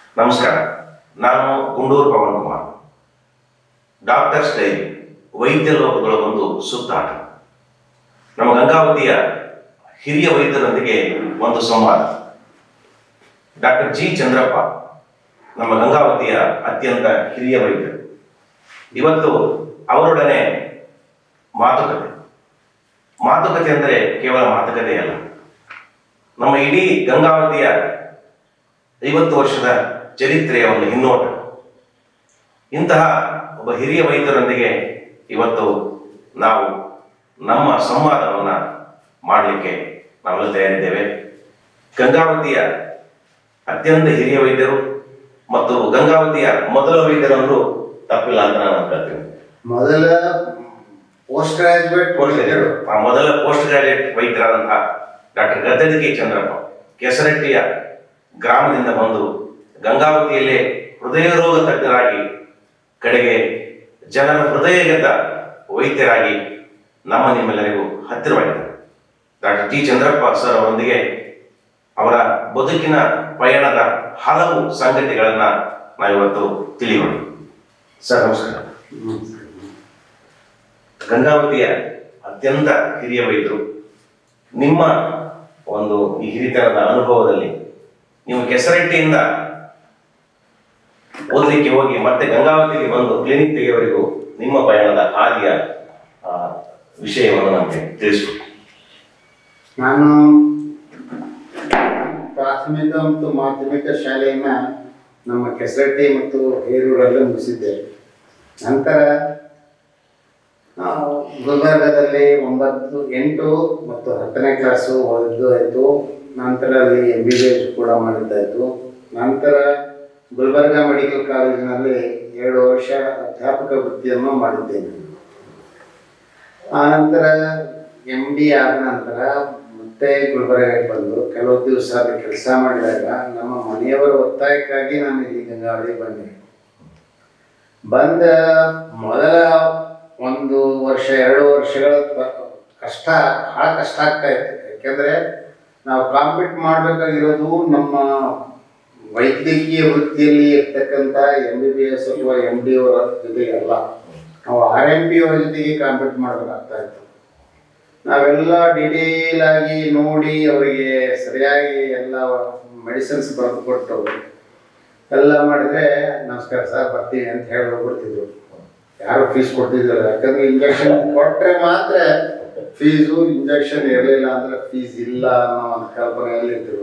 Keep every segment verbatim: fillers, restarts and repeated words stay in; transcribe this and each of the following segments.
ನಮಸ್ಕಾರ, ನಾನು Gunduru Pavan Kumar. Doctors diary ವೈದ್ಯ ಲೋಕದೊಳಗೊಂದು ಸುತ್ತಾಟ. ನಮ್ಮ ಗಂಗಾವತಿಯ ಹಿರಿಯ ವೈದ್ಯರೊಂದಿಗೆ ಒಂದು ಸಂವಾದ. ಡಾಕ್ಟರ್ ಜಿ ಚಂದ್ರಪ್ಪ ನಮ್ಮ ಗಂಗಾವತಿಯ ಅತ್ಯಂತ ಹಿರಿಯ ವೈದ್ಯರು. ಇವತ್ತು ಅವರೊಡನೆ ಮಾತುಕತೆ. ಮಾತುಕತೆ ಅಂದರೆ ಕೇವಲ ಮಾತುಕತೆ ಅಲ್ಲ, ನಮ್ಮ ಇಡೀ ಗಂಗಾವತಿಯ ಐವತ್ತು ವರ್ಷದ ಚರಿತ್ರೆಯ ಒಂದು ಹಿನ್ನೋಟ. ಇಂತಹ ಒಬ್ಬ ಹಿರಿಯ ವೈದ್ಯರೊಂದಿಗೆ ಇವತ್ತು ನಾವು ನಮ್ಮ ಸಂವಾದವನ್ನು ಮಾಡಲಿಕ್ಕೆ ನಾವೆಲ್ಲ ತಯಾರಿದ್ದೇವೆ. ಗಂಗಾವತಿಯ ಅತ್ಯಂತ ಹಿರಿಯ ವೈದ್ಯರು ಮತ್ತು ಗಂಗಾವತಿಯ ಮೊದಲ ವೈದ್ಯರಂದ್ರು ತಪ್ಪಿಲ್ಲ ಅಂತ ನಾನು ಹೇಳ್ತೀನಿ. ಮೊದಲ ಪೋಸ್ಟ್ ಗ್ರಾಜುಯೇಟ್ ಮೊದಲ ಪೋಸ್ಟ್ ಗ್ರಾಜುಯೇಟ್ ವೈದ್ಯರಾದಂತಹ ಡಾಕ್ಟರ್ ಗದ್ದೆದ ಕೆ ಚಂದ್ರಪ್ಪ ಕೆಸರಟ್ಟಿಯ ಗ್ರಾಮದಿಂದ ಬಂದು ಗಂಗಾವತಿಯಲ್ಲೇ ಹೃದಯ ರೋಗ ತಜ್ಞರಾಗಿ, ಕಡೆಗೆ ಜನರ ಹೃದಯ ಗೆದ್ದ ವೈದ್ಯರಾಗಿ ನಮ್ಮ ನಿಮ್ಮೆಲ್ಲರಿಗೂ ಹತ್ತಿರವಾಗಿದ್ದಾರೆ. ಡಾಕ್ಟರ್ ಜಿ ಚಂದ್ರಪ್ಪ ಸರ್ ಅವರೊಂದಿಗೆ ಅವರ ಬದುಕಿನ ಪಯಣದ ಹಲವು ಸಂಗತಿಗಳನ್ನ ನಾವಿವತ್ತು ತಿಳಿಯೋಣ. ಸರ್ ನಮಸ್ಕಾರ. ಗಂಗಾವತಿಯ ಅತ್ಯಂತ ಹಿರಿಯ ವೈದ್ಯರು, ನಿಮ್ಮ ಒಂದು ಈ ಹಿರಿತನದ ಅನುಭವದಲ್ಲಿ ನೀವು ಕೆಸರಟ್ಟಿಯಿಂದ ಓದಲಿಕ್ಕೆ ಹೋಗಿ ಮತ್ತೆ ಗಂಗಾವತಿಗೆ ಬಂದು ಕ್ಲಿನಿಕ್ ತೆಗೆಯವರೆಗೂ ನಿಮ್ಮ ಪಯಣದ ಹಾದಿಯ ವಿಷಯವನ್ನು ನಮಗೆ ತಿಳಿಸ್ಬೇಕು. ನಾನು ಪ್ರಾಥಮಿಕ ಮತ್ತು ಮಾಧ್ಯಮಿಕ ಶಾಲೆಯನ್ನ ನಮ್ಮ ಕೆಸರಟ್ಟಿ ಮತ್ತು ಹೇರೂರಲ್ಲೇ ಮುಗಿಸಿದ್ದೆ. ನಂತರ ಗುಲ್ಬರ್ಗದಲ್ಲಿ ಒಂಬತ್ತು ಎಂಟು ಮತ್ತು ಹತ್ತನೇ ಕ್ಲಾಸು ಓದಿದ್ದು ಆಯಿತು. ನಂತರ ಅಲ್ಲಿ ಎಂ ಬಿ ಬಿ ಎಸ್ ಕೂಡ ಮಾಡಿದ್ದಾಯಿತು. ನಂತರ ಗುಲ್ಬರ್ಗ ಮೆಡಿಕಲ್ ಕಾಲೇಜಿನಲ್ಲಿ ಎರಡು ವರ್ಷ ಅಧ್ಯಾಪಕ ವೃತ್ತಿಯನ್ನು ಮಾಡಿದ್ದೇನೆ. ಆ ನಂತರ ಎಮ್ ಡಿ ಆದ ನಂತರ ಮತ್ತೆ ಗುಲ್ಬರ್ಗಕ್ಕೆ ಬಂದು ಕೆಲವು ದಿವಸ ಅಲ್ಲಿ ಕೆಲಸ ಮಾಡಿದಾಗ ನಮ್ಮ ಮನೆಯವರ ಒತ್ತಾಯಕ್ಕಾಗಿ ನಾನು ಇಲ್ಲಿ ಗಂಗಾವತಿಗೆ ಬಂದೆ. ಬಂದ ಮೊದಲ ಒಂದು ವರ್ಷ ಎರಡು ವರ್ಷಗಳ ಕಷ್ಟ ಭಾಳ ಕಷ್ಟ ಆಗ್ತಾ ಇತ್ತು. ಯಾಕೆಂದರೆ ನಾವು ಕಾಂಪೀಟ್ ಮಾಡಬೇಕಾಗಿರೋದು ನಮ್ಮ ವೈದ್ಯಕೀಯ ವೃತ್ತಿಯಲ್ಲಿ ಇರ್ತಕ್ಕಂಥ ಎಮ್ ಬಿ ಬಿ ಎಸ್ ಅಥವಾ ಎಮ್ ಡಿ ಅವರ ಜೊತೆಗೆ ಅಲ್ಲ, ನಾವು ಆರ್ ಎಮ್ ಪಿ ಅವರ ಜೊತೆಗೆ ಕಾಂಪೀಟ್ ಮಾಡಬೇಕಾಗ್ತಾ ಇತ್ತು. ನಾವೆಲ್ಲ ಡಿಟೇಲ್ ಆಗಿ ನೋಡಿ ಅವರಿಗೆ ಸರಿಯಾಗಿ ಎಲ್ಲ ಮೆಡಿಸಿನ್ಸ್ ಬರೆದು ಕೊಟ್ಟು ಎಲ್ಲ ಮಾಡಿದರೆ ನಮಸ್ಕಾರ ಸರ್ ಬರ್ತೀವಿ ಅಂತ ಹೇಳಿ ಹೋಗ್ಬಿಡ್ತಿದ್ರು. ಯಾರು ಫೀಸ್ ಕೊಡ್ತಿದ್ದಿಲ್ಲ, ಯಾಕಂದರೆ ಇಂಜೆಕ್ಷನ್ ಕೊಟ್ಟರೆ ಮಾತ್ರ ಫೀಸು, ಇಂಜೆಕ್ಷನ್ ಇರಲಿಲ್ಲ ಅಂದರೆ ಫೀಸ್ ಇಲ್ಲ ಅನ್ನೋ ಒಂದು ಕಲ್ಪನೆಯಲ್ಲಿ ಇದ್ದರು.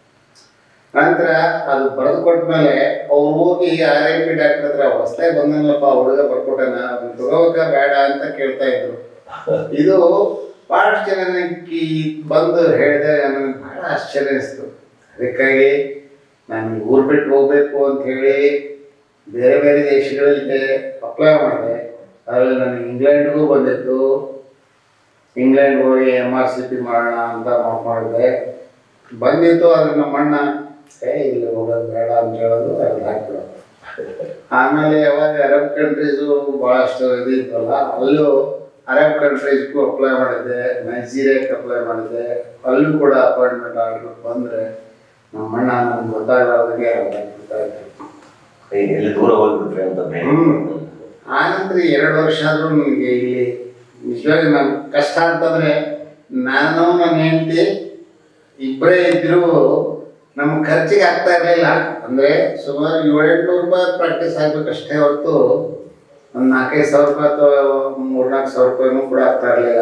ನಂತರ ಅದು ಬರೆದು ಕೊಟ್ಟ ಮೇಲೆ ಅವ್ರು ಹೋಗಿ ಆರ್ ಐ ಪಿ ಡಾಕ್ಟರ್ ಹತ್ರ ಹೊಸ್ತಾಗಿ ಬಂದನಲ್ಲಪ್ಪ ಹುಡುಗ ಬರ್ಕೊಟ್ಟನ, ಅದನ್ನ ತಗೋಬೇಕ ಬೇಡ ಅಂತ ಕೇಳ್ತಾ ಇದ್ರು. ಇದು ಭಾಳಷ್ಟು ಜನಕ್ಕೆ ಬಂದು ಹೇಳಿದೆ, ನನಗೆ ಭಾಳ ಆಶ್ಚರ್ಯ ಅನಿಸ್ತು. ಅದಕ್ಕಾಗಿ ನಾನು ಊರು ಬಿಟ್ಟು ಹೋಗಬೇಕು ಅಂತ ಹೇಳಿ ಬೇರೆ ಬೇರೆ ದೇಶಗಳಿಗೆ ಅಪ್ಲೈ ಮಾಡಿದೆ. ಅದರಲ್ಲಿ ನನಗೆ ಇಂಗ್ಲೆಂಡ್ಗೂ ಬಂದಿತ್ತು. ಇಂಗ್ಲೆಂಡ್ ಹೋಗಿ ಎಮ್ ಆರ್ ಸಿ ಪಿ ಮಾಡೋಣ ಅಂತ ಮಾಡಿದೆ, ಬಂದಿತ್ತು. ಆದರೆ ನಮ್ಮ ಅಣ್ಣ ಏ ಇಲ್ಲಿ ಹೋಗೋದು ಬೇಡ ಅಂತ ಹೇಳೋದು, ಅಲ್ಲಿ ಹಾಕ್ಬಿಡೋದು. ಆಮೇಲೆ ಯಾವಾಗ ಅರಬ್ ಕಂಟ್ರೀಸು ಭಾಳಷ್ಟು ಇದು ಇತ್ತಲ್ಲ, ಅಲ್ಲೂ ಅರಬ್ ಕಂಟ್ರೀಸ್ಗೂ ಅಪ್ಲೈ ಮಾಡಿದ್ದೆ, ನೈಜೀರಿಯಾಕ್ಕೆ ಅಪ್ಲೈ ಮಾಡಿದ್ದೆ. ಅಲ್ಲೂ ಕೂಡ ಅಪಾಯಿಂಟ್ಮೆಂಟ್ ಆರ್ಡರ್ ಬಂದರೆ ನಮ್ಮ ಅಣ್ಣ ನಮ್ಗೆ ಗೊತ್ತಾಗಲಾರ್ದಂಗೆ ಬಿಡ್ತಾ ಇದ್ರು. ಎಲ್ಲಿ ದೂರ ಹೋಗ್ಬಿಟ್ರೆ ಅಂತ. ಹ್ಞೂ ಆನಂತರ ಎರಡು ವರ್ಷ ಆದರೂ ನನಗೆ ಇಲ್ಲಿ ನಿಜವಾಗಿ ನನ್ನ ಕಷ್ಟ ಅಂತಂದರೆ, ನಾನು ನನ್ನ ಹೆಂಡತಿ ಇಬ್ಬರೇ ಇದ್ದರೂ ನಮ್ಮ ಖರ್ಚಿಗೆ ಆಗ್ತಾ ಇರಲಿಲ್ಲ. ಅಂದರೆ ಸುಮಾರು ಏಳೆಂಟುನೂರು ರೂಪಾಯಿ ಪ್ರಾಕ್ಟೀಸ್ ಆಗಬೇಕಷ್ಟೇ ಹೊರತು ಒಂದು ನಾಲ್ಕೈದು ಸಾವಿರ ರೂಪಾಯಿ ಅಥವಾ ಮೂರ್ನಾಲ್ಕು ಸಾವಿರ ರೂಪಾಯಿನೂ ಕೂಡ ಆಗ್ತಾ ಇರಲಿಲ್ಲ.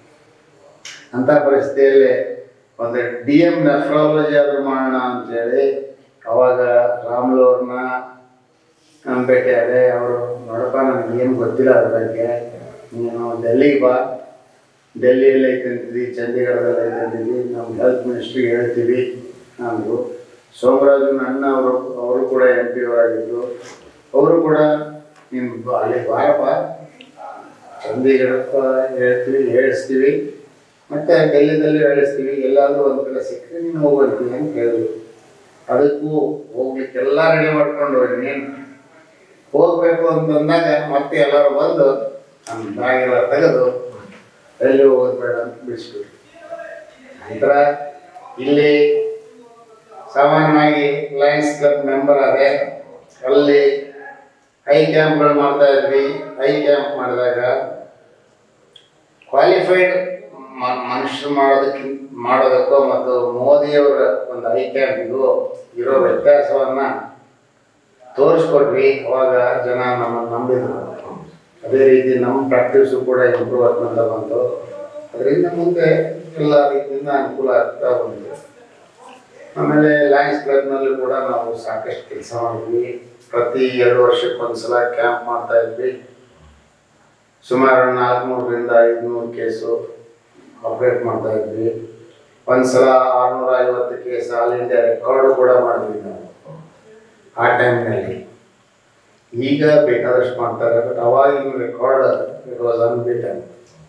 ಅಂಥ ಪರಿಸ್ಥಿತಿಯಲ್ಲಿ ಒಂದು ಡಿ ಎಮ್ ನೆಫ್ರಾಲಜಿ ಆದರೂ ಮಾಡೋಣ ಅಂತೇಳಿ ಅವಾಗ ರಾಮ್ಲು ಅವ್ರನ್ನ ನಾನು ಭೇಟಿ ಆದೆ. ಅವರು ನೋಡಪ್ಪ ನನಗೇನು ಗೊತ್ತಿಲ್ಲ ಅದ್ರ ಬಗ್ಗೆ, ನೀನು ಡೆಲ್ಲಿಗೆ ಬಾ, ಡೆಲ್ಲಿಯಲ್ಲಿ ಐತಂತಿದ್ವಿ, ಚಂಡೀಗಢದಲ್ಲಿ ಐತಂತಿದ್ವಿ, ನಮ್ಮ ಹೆಲ್ತ್ ಮಿನಿಸ್ಟ್ರಿಗೆ ಹೇಳ್ತೀವಿ ಅಂದರು. ಸೋಮರಾಜು ಅಣ್ಣ ಅವರು ಅವರು ಕೂಡ ಎಂ ಪಿ ಅವರಾಗಿದ್ದರು. ಅವರು ಕೂಡ ನೀನು ಅಲ್ಲಿ ಬಾರಪ್ಪ, ಚಂಡೀಗಢಕ್ಕೆ ಹೇಳ್ತೀವಿ ಹೇಳಿಸ್ತೀವಿ ಮತ್ತು ಡೆಲ್ಲಿದಲ್ಲಿ ಹೇಳಿಸ್ತೀವಿ, ಎಲ್ಲಾದರೂ ಒಂದು ಕಡೆ ಸಿಕ್ಕರೆ ನೀನು ಹೋಗ್ಬರ್ತೀವಿ ಅಂತ ಹೇಳಿದ್ರು. ಅದಕ್ಕೂ ಹೋಗ್ಲಿಕ್ಕೆಲ್ಲ ರೆಡಿ ಮಾಡ್ಕೊಂಡು ನೀನು ಹೋಗಬೇಕು ಅಂತಂದಾಗ ಮತ್ತೆ ಎಲ್ಲರೂ ಬಂದು ನಮ್ಮ ಬ್ಯಾಗೆಲ್ಲ ತೆಗೆದು ಎಲ್ಲಿ ಹೋಗೋದು ಬೇಡ ಅಂತ ಬಿಡಿಸ್ಬಿಟ್ರು. ನಂತರ ಇಲ್ಲಿ ಸಾಮಾನ್ಯವಾಗಿ ಲಯನ್ಸ್ ಕ್ಲಬ್ ಮೆಂಬರ್ ಆದೆ. ಅಲ್ಲಿ ಐ ಕ್ಯಾಂಪ್ಗಳು ಮಾಡ್ತಾ ಇದ್ವಿ. ಐ ಕ್ಯಾಂಪ್ ಮಾಡಿದಾಗ ಕ್ವಾಲಿಫೈಡ್ ಮನುಷ್ಯರು ಮಾಡೋದಕ್ಕಿಂತ ಮಾಡೋದಕ್ಕೂ ಮತ್ತು ಮೋದಿಯವರ ಒಂದು ಐ ಕ್ಯಾಂಪಿಗೂ ಇರೋ ವ್ಯತ್ಯಾಸವನ್ನು ತೋರಿಸ್ಕೊಟ್ವಿ. ಅವಾಗ ಜನ ನಮ್ಮನ್ನು ನಂಬಿದ್ರು. ಅದೇ ರೀತಿ ನಮ್ಮ ಪ್ರಾಕ್ಟೀಸು ಕೂಡ ಇಂಪ್ರೂವ್ ಆಗ್ತಾ ಬಂತು. ಅದರಿಂದ ಮುಂದೆ ಎಲ್ಲ ರೀತಿಯಿಂದ ಅನುಕೂಲ ಆಗ್ತಾ ಬಂತು. ಆಮೇಲೆ ಲಯನ್ಸ್ ಕ್ಲಬ್ನಲ್ಲಿ ಕೂಡ ನಾವು ಸಾಕಷ್ಟು ಕೆಲಸ ಮಾಡಿದ್ವಿ. ಪ್ರತಿ ಎರಡು ವರ್ಷಕ್ಕೊಂದ್ಸಲ ಕ್ಯಾಂಪ್ ಮಾಡ್ತಾ ಇದ್ವಿ. ಸುಮಾರು ನಾಲ್ಕುನೂರರಿಂದ ಐದುನೂರು ಕೇಸು ಆಪ್ರೇಟ್ ಮಾಡ್ತಾ ಇದ್ವಿ. ಒಂದ್ಸಲ ಆರುನೂರ ಐವತ್ತು ಕೇಸ್ ಆಲ್ ಇಂಡಿಯಾ ರೆಕಾರ್ಡು ಕೂಡ ಮಾಡಿದ್ವಿ ನಾವು ಆ ಟೈಮ್ನಲ್ಲಿ. ಈಗ ಬೇಕಾದಷ್ಟು ಮಾಡ್ತಾರೆ, ಬಟ್ ಅವಾಗಿನ ರೆಕಾರ್ಡ್ ಇಟ್ ವಾಸ್ ಅನ್ಬೀಟನ್.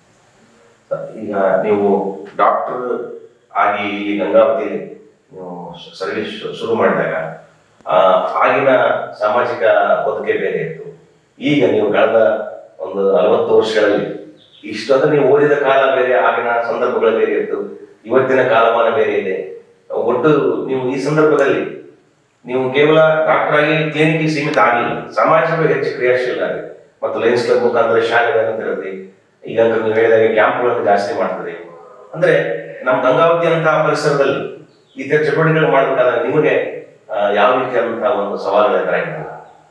ಈಗ ನೀವು ಡಾಕ್ಟರ್ ಆಗಿ ಇಲ್ಲಿ ಗಂಗಾವತಿಯಲ್ಲಿ ನೀವು ಸರ್ವಿಸ್ ಶುರು ಮಾಡಿದಾಗ ಆಗಿನ ಸಾಮಾಜಿಕ ಬದುಕೆ ಬೇರೆ ಇತ್ತು. ಈಗ ನೀವು ಕಳೆದ ಒಂದು ನಲವತ್ತು ವರ್ಷಗಳಲ್ಲಿ ಇಷ್ಟೊಂದು ನೀವು ಓದಿದ ಕಾಲ ಬೇರೆ, ಆಗಿನ ಸಂದರ್ಭಗಳು ಬೇರೆ ಇತ್ತು, ಇವತ್ತಿನ ಕಾಲಮಾನ ಬೇರೆ ಇದೆ. ಒಟ್ಟು ನೀವು ಈ ಸಂದರ್ಭದಲ್ಲಿ ನೀವು ಕೇವಲ ಡಾಕ್ಟರ್ ಆಗಿ ಕ್ಲಿನಿಕ್ಗೆ ಸೀಮಿತ ಆಗಿಲ್ಲ, ಸಮಾಜಕ್ಕೆ ಹೆಚ್ಚು ಕ್ರಿಯಾಶೀಲರಾಗಿ ಮತ್ತು ಲಯನ್ಸ್ ಕ್ಲಬ್ ಮುಖಾಂತರ ಶಾಲೆಗಳನ್ನು ತೆರೆದ್ರಿ. ಈಗ ನೀವು ಹೇಳಿದಾಗ ಕ್ಯಾಂಪ್ಗಳನ್ನು ಜಾಸ್ತಿ ಮಾಡ್ತದೆ. ಅಂದ್ರೆ ನಮ್ಮ ಗಂಗಾವತಿ ಅಂತಹ ಪರಿಸರದಲ್ಲಿ ಈ ತರ ಚಟುವಟಿಕೆಗಳು ಮಾಡಬೇಕಾದಾಗ ನಿಮಗೆ ಯಾವ ರೀತಿಯಾದಂತಹ ಒಂದು ಸವಾಲುಗಳು ಎದುರಾಗಿತ್ತು?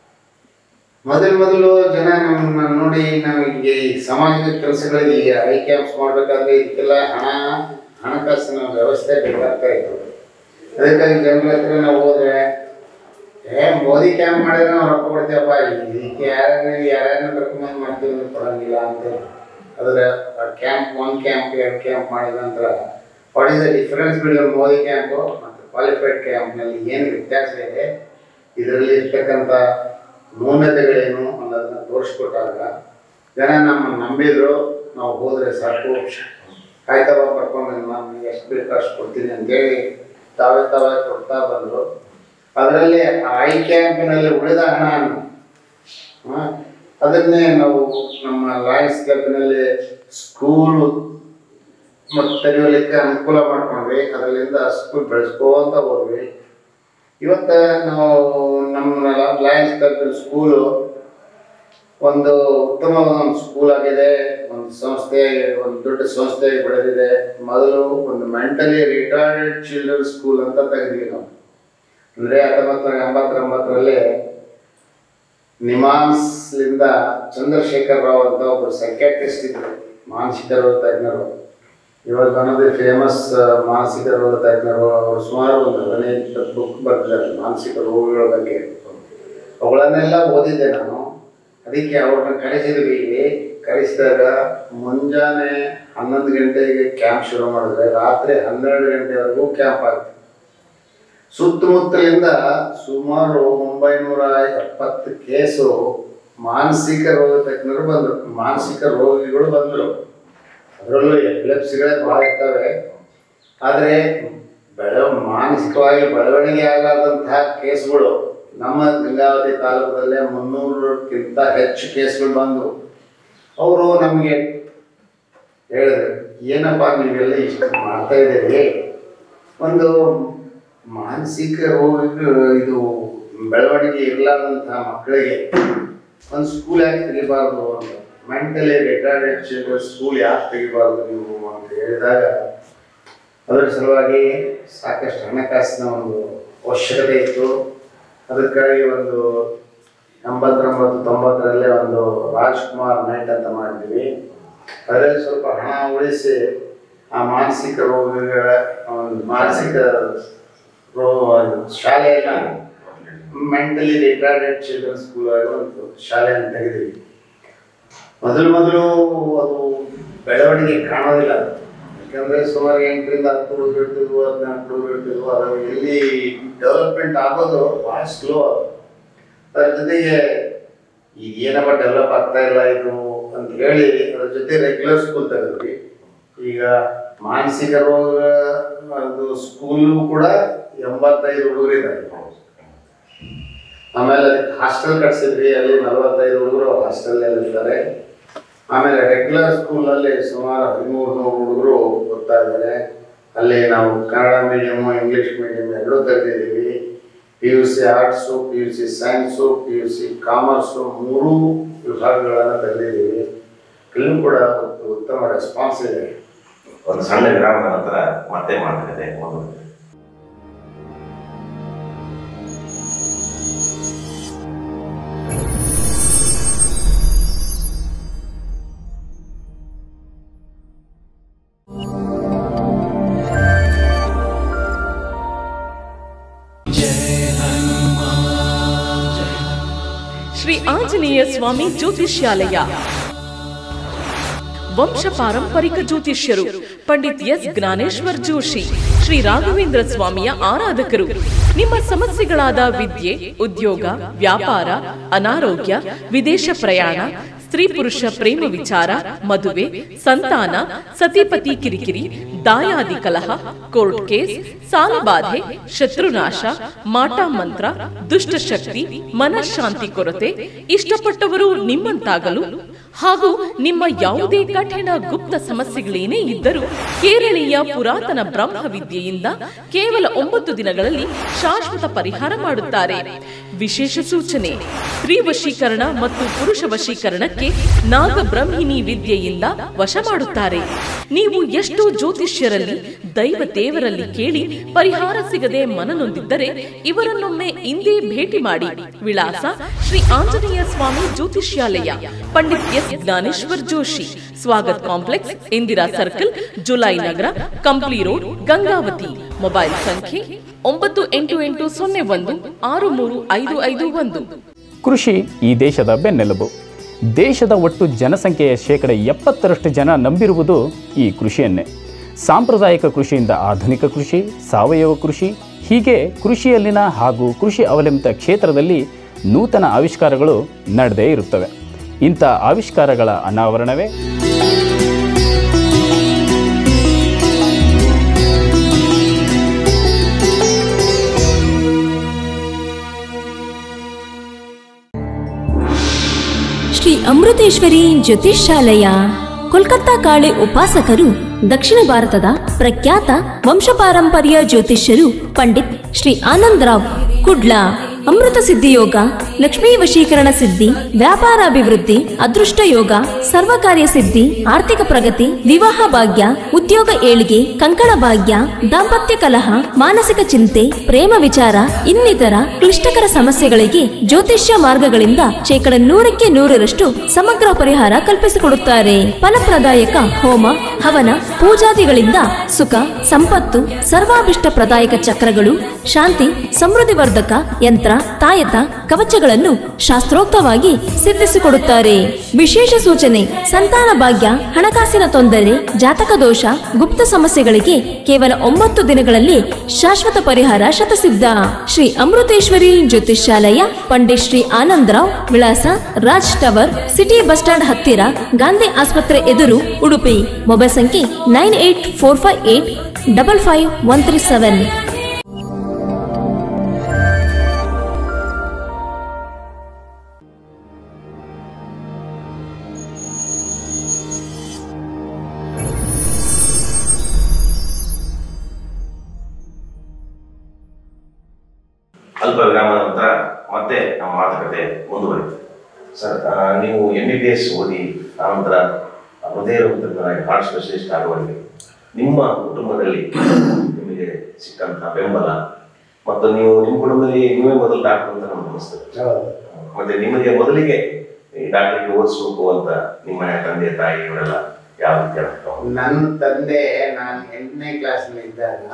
ಮೊದಲು ಮೊದಲು ಜನ ನಮ್ಮನ್ನ ನೋಡಿ ನಮಗೆ ಸಾಮಾಜಿಕ ಕೆಲಸಗಳಿಗೆ ಈಗ ಐ ಕ್ಯಾಂಪ್ಸ್ ಮಾಡಬೇಕಾದ್ರೆ ಇದಕ್ಕೆಲ್ಲ ಹಣ ಹಣಕಾಸಿನ ವ್ಯವಸ್ಥೆ ಬೇಕಾಗ್ತಾ ಇತ್ತು. ಅದಕ್ಕಾಗಿ ಜನರ ಹತ್ರ ನಾವು ಹೋದ್ರೆ ಏ ಮೋದಿ ಕ್ಯಾಂಪ್ ಮಾಡಿದ್ರೆ ನಾವು ರೊಕ್ಕ ಕೊಡ್ತೀವಪ್ಪ, ಇದಕ್ಕೆ ಯಾರನ್ನ ಯಾರನ್ನ ಕರ್ಕೊಂಬಂದು ಮಾಡ್ತೀವಿ ಅಂದ್ರೆ ಕೊಡಂಗಿಲ್ಲ ಅಂತ. ಆದರೆ ಕ್ಯಾಂಪ್ ಒಂದು ಕ್ಯಾಂಪ್ ಎರಡು ಕ್ಯಾಂಪ್ ಮಾಡಿದ ನಂತರ what is the difference between ಮೋದಿ ಕ್ಯಾಂಪು ಮತ್ತು ಕ್ವಾಲಿಫೈಡ್ ಕ್ಯಾಂಪ್ನಲ್ಲಿ ಏನು ವ್ಯತ್ಯಾಸ ಇದೆ, ಇದರಲ್ಲಿ ಇರ್ತಕ್ಕಂಥ ನ್ಯೂನತೆಗಳೇನು ಅನ್ನೋದನ್ನ ತೋರಿಸ್ಕೊಟ್ಟಾಗ ಜನ ನಮ್ಮನ್ನು ನಂಬಿದ್ರು. ನಾವು ಹೋದರೆ ಸಾಕು, ಕಾಯ್ತವ ಬರ್ಕೊಂಡು ನಾನು ಎಷ್ಟು ಬೇಕು ಅಷ್ಟು ಕೊಡ್ತೀನಿ ಅಂತೇಳಿ ತಾವೇ ತಾವೇ ಕೊಡ್ತಾ ಬಂದರು. ಅದರಲ್ಲಿ ಐ ಕ್ಯಾಂಪಿನಲ್ಲಿ ಉಳಿದ ಹಣ ಅದನ್ನೇ ನಾವು ನಮ್ಮ ಲಯನ್ಸ್ ಕ್ಲಬ್ನಲ್ಲಿ ಸ್ಕೂಲು ಮತ್ತು ತೆರೆಯಲಿಕ್ಕೆ ಅನುಕೂಲ ಮಾಡ್ಕೊಂಡ್ವಿ. ಅದರಿಂದ ಸ್ಕೂಲ್ ಬೆಳೆಸ್ಕೋತ ಹೋದ್ವಿ. ಇವತ್ತು ನಾವು ನಮ್ಮ ಲಯನ್ಸ್ ಕ್ಲಬ್ ಸ್ಕೂಲು ಒಂದು ಉತ್ತಮವಾದ ಒಂದು ಸ್ಕೂಲ್ ಆಗಿದೆ, ಒಂದು ಸಂಸ್ಥೆ, ಒಂದು ದೊಡ್ಡ ಸಂಸ್ಥೆ ಬೆಳೆದಿದೆ. ಮೊದಲು ಒಂದು ಮೆಂಟಲಿ ರಿಟಾರ್ಡೆಡ್ ಚಿಲ್ಡ್ರನ್ ಸ್ಕೂಲ್ ಅಂತ ತೆಗೆದ್ವಿ ನಾವು. ಅಂದರೆ ಹತ್ತೊಂಬತ್ತು ನೂರ ಎಂಬತ್ತೊಂಬತ್ತರಲ್ಲಿ ನಿಮಾನ್ಸ್ಲಿಂದ ಚಂದ್ರಶೇಖರ್ ರಾವ್ ಅಂತ ಒಬ್ಬರು ಸೈಕ್ಯಾಟ್ರಿಸ್ಟ್ ಇದ್ರು, ಮಾನಸಿಕ ರೋಗ ತಜ್ಞರು. ಇವಾಗ ಅನ್ನೋದು ಫೇಮಸ್ ಮಾನಸಿಕ ರೋಗ ತಜ್ಞರು. ಅವರು ಸುಮಾರು ಒಂದು ಹದಿನೈದು ಬುಕ್ ಬರ್ತಿದ್ದಾರೆ ಮಾನಸಿಕ ರೋಗಗಳ ಬಗ್ಗೆ. ಅವುಗಳನ್ನೆಲ್ಲ ಓದಿದ್ದೆ ನಾನು. ಅದಕ್ಕೆ ಅವ್ರನ್ನ ಕರೆಸಿದ್ವಿ. ಕರೆಸಿದಾಗ ಮುಂಜಾನೆ ಹನ್ನೊಂದು ಗಂಟೆಗೆ ಕ್ಯಾಂಪ್ ಶುರು ಮಾಡಿದ್ರೆ ರಾತ್ರಿ ಹನ್ನೆರಡು ಗಂಟೆವರೆಗೂ ಕ್ಯಾಂಪ್ ಆಗ್ತದೆ. ಸುತ್ತಮುತ್ತಲಿಂದ ಸುಮಾರು ಒಂಬೈನೂರ ಎಪ್ಪತ್ತು ಕೇಸು ಮಾನಸಿಕ ರೋಗ ತಜ್ಞರು ಬಂದರು, ಮಾನಸಿಕ ರೋಗಿಗಳು ಬಂದರು. ಅದರಲ್ಲೂ ಎಪಿಲೆಪ್ಸಿಗಳೇ ಭಾಳ ಇರ್ತವೆ. ಆದರೆ ಬೆಳ ಮಾನಸಿಕವಾಗಿ ಬೆಳವಣಿಗೆ ಆಗಲಾರ್ದಂತಹ ಕೇಸ್ಗಳು ನಮ್ಮ ಗಂಗಾವತಿ ತಾಲೂಕದಲ್ಲೇ ಮುನ್ನೂರಕ್ಕಿಂತ ಹೆಚ್ಚು ಕೇಸ್ಗಳು ಬಂದವು. ಅವರು ನಮಗೆ ಹೇಳಿದ್ರು, ಏನಪ್ಪ ನೀವೆಲ್ಲ ಇಷ್ಟು ಮಾಡ್ತಾ ಇದ್ದೀರಿ, ಒಂದು ಮಾನಸಿಕ ರೋಗ ಇದು ಬೆಳವಣಿಗೆ ಇರಲಾರ್ದಂತಹ ಮಕ್ಕಳಿಗೆ ಒಂದು ಸ್ಕೂಲ್ ಯಾಕೆ ತೆಗಿಬಾರ್ದು ಅಂತ, ಮೆಂಟಲಿ ರಿಟಾರ್ಡೆಡ್ ಚಿಲ್ಡ್ರನ್ ಸ್ಕೂಲ್ ಯಾಕೆ ತೆಗಿಬಾರ್ದು ನೀವು ಅಂತ ಹೇಳಿದಾಗ ಅದರ ಸಲುವಾಗಿ ಸಾಕಷ್ಟು ಹಣಕಾಸಿನ ಒಂದು ಅವಶ್ಯಕತೆ ಇತ್ತು. ಅದಕ್ಕಾಗಿ ಒಂದು ಎಂಬತ್ತೊಂಬತ್ತು ತೊಂಬತ್ತರಲ್ಲೇ ಒಂದು ರಾಜ್ಕುಮಾರ್ ನೈಟ್ ಅಂತ ಮಾಡಿದ್ವಿ. ಅದರಲ್ಲಿ ಸ್ವಲ್ಪ ಹಣ ಉಳಿಸಿ ಆ ಮಾನಸಿಕ ರೋಗಗಳ ಒಂದು ಮಾನಸಿಕ ರೋಗ ಶಾಲೆಯನ್ನು ಮೆಂಟಲಿ ರಿಟಾರ್ಡೆಡ್ ಚಿಲ್ಡ್ರನ್ ಸ್ಕೂಲ್ ಆಗಿ ಒಂದು ಶಾಲೆಯನ್ನು ತೆಗೆದ್ವಿ. ಮೊದಲು ಮೊದಲು ಅದು ಬೆಳವಣಿಗೆ ಕಾಣೋದಿಲ್ಲ. ಯಾಕಂದರೆ ಸುಮಾರು ಎಂಟರಿಂದ ಹತ್ತು ಹುಡುಗರು ಇರ್ತಿದ್ವು, ಹದಿನಾಲ್ಕು ಹುಡುಗರು ಇರ್ತಿದ್ವು. ಅದು ಎಲ್ಲಿ ಡೆವಲಪ್ಮೆಂಟ್ ಆಗೋದು ಭಾಳ ಸ್ಲೋ. ಅದ್ರ ಜೊತೆಗೆ ಈಗ ಏನಪ್ಪ ಡೆವಲಪ್ ಆಗ್ತಾ ಇಲ್ಲ ಇದು ಅಂತ ಹೇಳಿ ಅದ್ರ ಜೊತೆ ರೆಗ್ಯುಲರ್ ಸ್ಕೂಲ್ ತೆಗೆದ್ವಿ. ಈಗ ಮಾನಸಿಕ ರೋಗ ಅದು ಸ್ಕೂಲು ಕೂಡ ಎಂಬತ್ತೈದು ಹುಡುಗರು ಇದ್ದಾರೆ. ಆಮೇಲೆ ಅದಕ್ಕೆ ಹಾಸ್ಟೆಲ್ ಕಟ್ಸಿದ್ವಿ, ಅಲ್ಲಿ ನಲವತ್ತೈದು ಹುಡುಗರು ಹಾಸ್ಟೆಲ್ನಲ್ಲಿ ಇರ್ತಾರೆ. ಆಮೇಲೆ ರೆಗ್ಯುಲರ್ ಸ್ಕೂಲಲ್ಲಿ ಸುಮಾರು ಹದಿಮೂರು ನೂರು ಹುಡುಗರು ಓದ್ತಾ ಇದ್ದಾರೆ. ಅಲ್ಲಿ ನಾವು ಕನ್ನಡ ಮೀಡಿಯಮು ಇಂಗ್ಲೀಷ್ ಮೀಡಿಯಮ್ ಎರಡೂ ತೆಗೆದಿದ್ದೀವಿ. P U C arts, P U C science, P U C commerce ಮೂರೂ ವಿಭಾಗಗಳನ್ನು ತೆಗೆದಿದ್ದೀವಿ. ಇಲ್ಲೂ ಕೂಡ ಉತ್ತಮ ರೆಸ್ಪಾನ್ಸ್ ಇದೆ. ಒಂದು ಸಣ್ಣ ವಿರಾಮದ ನಂತರ ಮತ್ತೆ ಮಾತುಕತೆ ಮುಂದುವರಿಯುತ್ತೆ. ಶ್ರೀ ಆಂಜನೇಯ ಸ್ವಾಮಿ ಜ್ಯೋತಿಷ್ಯಾಲಯ ವಂಶ ಪಾರಂಪರಿಕ ಜ್ಯೋತಿಷ್ಯರು ಪಂಡಿತ್ ಎಸ್ ಜ್ಞಾನೇಶ್ವರ್ ಜೋಶಿ ಶ್ರೀ ರಾಘವೇಂದ್ರ ಸ್ವಾಮಿಯ ಆರಾಧಕರು. ನಿಮ್ಮ ಸಮಸ್ಯೆಗಳಾದ ವಿದ್ಯೆ, ಉದ್ಯೋಗ, ವ್ಯಾಪಾರ, ಅನಾರೋಗ್ಯ, ವಿದೇಶ ಪ್ರಯಾಣ, ಸ್ತ್ರೀ ಪುರುಷ ಪ್ರೇಮ ವಿಚಾರ, ಮದುವೆ, ಸಂತಾನ, ಸತಿಪತಿ ಕಿರಿಕಿರಿ, ದಾಯಾದಿ ಕಲಹ, ಕೋರ್ಟ್ ಕೇಸ್, ಸಾಲಬಾಧೆ, ಶತ್ರುನಾಶ, ಮಾಟ ಮಂತ್ರ, ದುಷ್ಟಶಕ್ತಿ, ಮನಃಶಾಂತಿ ಕೊರತೆ, ಇಷ್ಟಪಟ್ಟವರು ನಿಮ್ಮಂತಾಗಲು ಹಾಗೂ ನಿಮ್ಮ ಯಾವುದೇ ಕಠಿಣ ಗುಪ್ತ ಸಮಸ್ಯೆಗಳೇನೇ ಇದ್ದರೂ ಕೇರಳೀಯ ಪುರಾತನ ಬ್ರಹ್ಮವಿದ್ಯೆಯಿಂದ ಕೇವಲ ಒಂಬತ್ತು ದಿನಗಳಲ್ಲಿ ಶಾಶ್ವತ ಪರಿಹಾರ ಮಾಡುತ್ತಾರೆ. ವಿಶೇಷ ಸೂಚನೆ: ಸ್ತ್ರೀ ವಶೀಕರಣ ಮತ್ತು ಪುರುಷ ವಶೀಕರಣಕ್ಕೆ ನಾಗಬ್ರಹ್ಮಿಣಿ ವಿದ್ಯೆಯಿಂದ ವಶ ಮಾಡುತ್ತಾರೆ. ನೀವು ಎಷ್ಟೋ ಜ್ಯೋತಿಷ್ಯರಲ್ಲಿ, ದೈವ ದೇವರಲ್ಲಿ ಕೇಳಿ ಪರಿಹಾರ ಸಿಗದೆ ಮನನೊಂದಿದ್ದರೆ ಇವರನ್ನೊಮ್ಮೆ ಇಂದೇ ಭೇಟಿ ಮಾಡಿ. ವಿಳಾಸ: ಶ್ರೀ ಆಂಜನೇಯ ಸ್ವಾಮಿ ಜ್ಯೋತಿಷ್ಯಾಲಯ, Pandit S Jnaneshwar Joshi, Swagat complex, Indira circle, July Nagar, Kampli road, Gangavathi. Mobile ಸಂಖ್ಯೆ ಒಂಬತ್ತು ಎಂಟು ಎಂಟು ಸೊನ್ನೆ ಒಂದು ಆರು ಮೂರು ಐದು ಐದು ಒಂದು. ಕೃಷಿ ಈ ದೇಶದ ಬೆನ್ನೆಲುಬು. ದೇಶದ ಒಟ್ಟು ಜನಸಂಖ್ಯೆಯ ಶೇಕಡ ಎಪ್ಪತ್ತರಷ್ಟು ಜನ ನಂಬಿರುವುದು ಈ ಕೃಷಿಯನ್ನೇ. ಸಾಂಪ್ರದಾಯಿಕ ಕೃಷಿಯಿಂದ ಆಧುನಿಕ ಕೃಷಿ, ಸಾವಯವ ಕೃಷಿ, ಹೀಗೆ ಕೃಷಿಯಲ್ಲಿನ ಹಾಗೂ ಕೃಷಿ ಅವಲಂಬಿತ ಕ್ಷೇತ್ರದಲ್ಲಿ ನೂತನ ಆವಿಷ್ಕಾರಗಳು ನಡೆದೇ ಇರುತ್ತವೆ. ಇಂಥ ಆವಿಷ್ಕಾರಗಳ ಅನಾವರಣವೇ ಶ್ರೀ ಅಮೃತೇಶ್ವರಿ ಜ್ಯೋತಿಷ್ಯಾಲಯ. ಕೋಲ್ಕತ್ತಾ ಕಾಳೆ ಉಪಾಸಕರು, ದಕ್ಷಿಣ ಭಾರತದ ಪ್ರಖ್ಯಾತ ವಂಶಪಾರಂಪರ್ಯ ಜ್ಯೋತಿಷ್ಯರು ಪಂಡಿತ್ ಶ್ರೀ ಆನಂದರಾವ್ ಕುಡ್ಲಾ. ಅಮೃತ ಸಿದ್ಧಿ ಯೋಗ, ಲಕ್ಷ್ಮೀ ವಶೀಕರಣ ಸಿದ್ಧಿ, ವ್ಯಾಪಾರಾಭಿವೃದ್ಧಿ, ಅದೃಷ್ಟ ಯೋಗ, ಸರ್ವಕಾರ್ಯ ಸಿದ್ಧಿ, ಆರ್ಥಿಕ ಪ್ರಗತಿ, ವಿವಾಹ ಭಾಗ್ಯ, ಉದ್ಯೋಗ ಏಳಿಗೆ, ಕಂಕಣ ಭಾಗ್ಯ, ದಾಂಪತ್ಯ ಕಲಹ, ಮಾನಸಿಕ ಚಿಂತೆ, ಪ್ರೇಮ ವಿಚಾರ ಇನ್ನಿತರ ಕ್ಲಿಷ್ಟಕರ ಸಮಸ್ಯೆಗಳಿಗೆ ಜ್ಯೋತಿಷ್ಯ ಮಾರ್ಗಗಳಿಂದ ಶೇಕಡ ನೂರಕ್ಕೆ ನೂರರಷ್ಟು ಸಮಗ್ರ ಪರಿಹಾರ ಕಲ್ಪಿಸಿಕೊಡುತ್ತಾರೆ. ಫಲಪ್ರದಾಯಕ ಹೋಮ, ಹವನ, ಪೂಜಾದಿಗಳಿಂದ ಸುಖ, ಸಂಪತ್ತು, ಸರ್ವಾಭಿಷ್ಟ ಪ್ರದಾಯಕ ಚಕ್ರಗಳು, ಶಾಂತಿ, ಸಮೃದ್ಧಿವರ್ಧಕ ಯಂತ್ರ, ತಾಯತ, ಕವಚಗಳನ್ನು ಶಾಸ್ತ್ರೋಕ್ತವಾಗಿ ಸಿದ್ಧಿಸಿಕೊಡುತ್ತಾರೆ. ವಿಶೇಷ ಸೂಚನೆ: ಸಂತಾನ ಭಾಗ್ಯ, ಹಣಕಾಸಿನ ತೊಂದರೆ, ಜಾತಕ ದೋಷ, ಗುಪ್ತ ಸಮಸ್ಯೆಗಳಿಗೆ ಕೇವಲ ಒಂಬತ್ತು ದಿನಗಳಲ್ಲಿ ಶಾಶ್ವತ ಪರಿಹಾರ ಶತಸಿದ್ಧ. ಶ್ರೀ ಅಮೃತೇಶ್ವರಿ ಜ್ಯೋತಿಷ್ಯಾಲಯ, ಪಂಡಿತ್ ಶ್ರೀ ಆನಂದರಾವ್. ವಿಳಾಸ: Raj tower, city bus stand ಹತ್ತಿರ, ಗಾಂಧಿ ಆಸ್ಪತ್ರೆ ಎದುರು, ಉಡುಪಿ. ಮೊಬೈಲ್ ಸಂಖ್ಯೆ nine eight four five eight double five one three seven. ಅಲ್ಪ ವಿರಾಮದ ನಂತರ ಮತ್ತೆ ನಮ್ಮ ಮಾತುಕತೆ ಮುಂದುವರಿಯುತ್ತೆ. ಸರ್, ನೀವು ಎಂ ಬಿ ಬಿ ಎಸ್ ಓದಿ ಆನಂತರ ಹೃದಯ ರೋಗತಜ್ಞರಾಗಿ ಹಾರ್ಟ್ ಸ್ಪೆಷಲಿಸ್ಟ್ ಆಗುವಲ್ಲಿ ನಿಮ್ಮ ಕುಟುಂಬದಲ್ಲಿ ನಿಮಗೆ ಸಿಕ್ಕಂತಹ ಬೆಂಬಲ ಮತ್ತು ನೀವು ನಿಮ್ಮ ಕುಟುಂಬದಲ್ಲಿ ನೀವೇ ಮೊದಲು ಡಾಕ್ಟರ್ ಅಂತ ನಮ್ಗೆ ಅನಿಸ್ತದೆ. ಮತ್ತೆ ನಿಮಗೆ ಮೊದಲಿಗೆ ಈ ಡಾಕ್ಟರ್ಗೆ ಓದಿಸ್ಬೇಕು ಅಂತ ನಿಮ್ಮ ತಂದೆ ತಾಯಿ ಇವರೆಲ್ಲ ಯಾವ ರೀತಿ? ನನ್ನ ತಂದೆ ನಾನು ಎಂಟನೇ ಕ್ಲಾಸ್ನಲ್ಲಿ ಇದ್ದಾಗ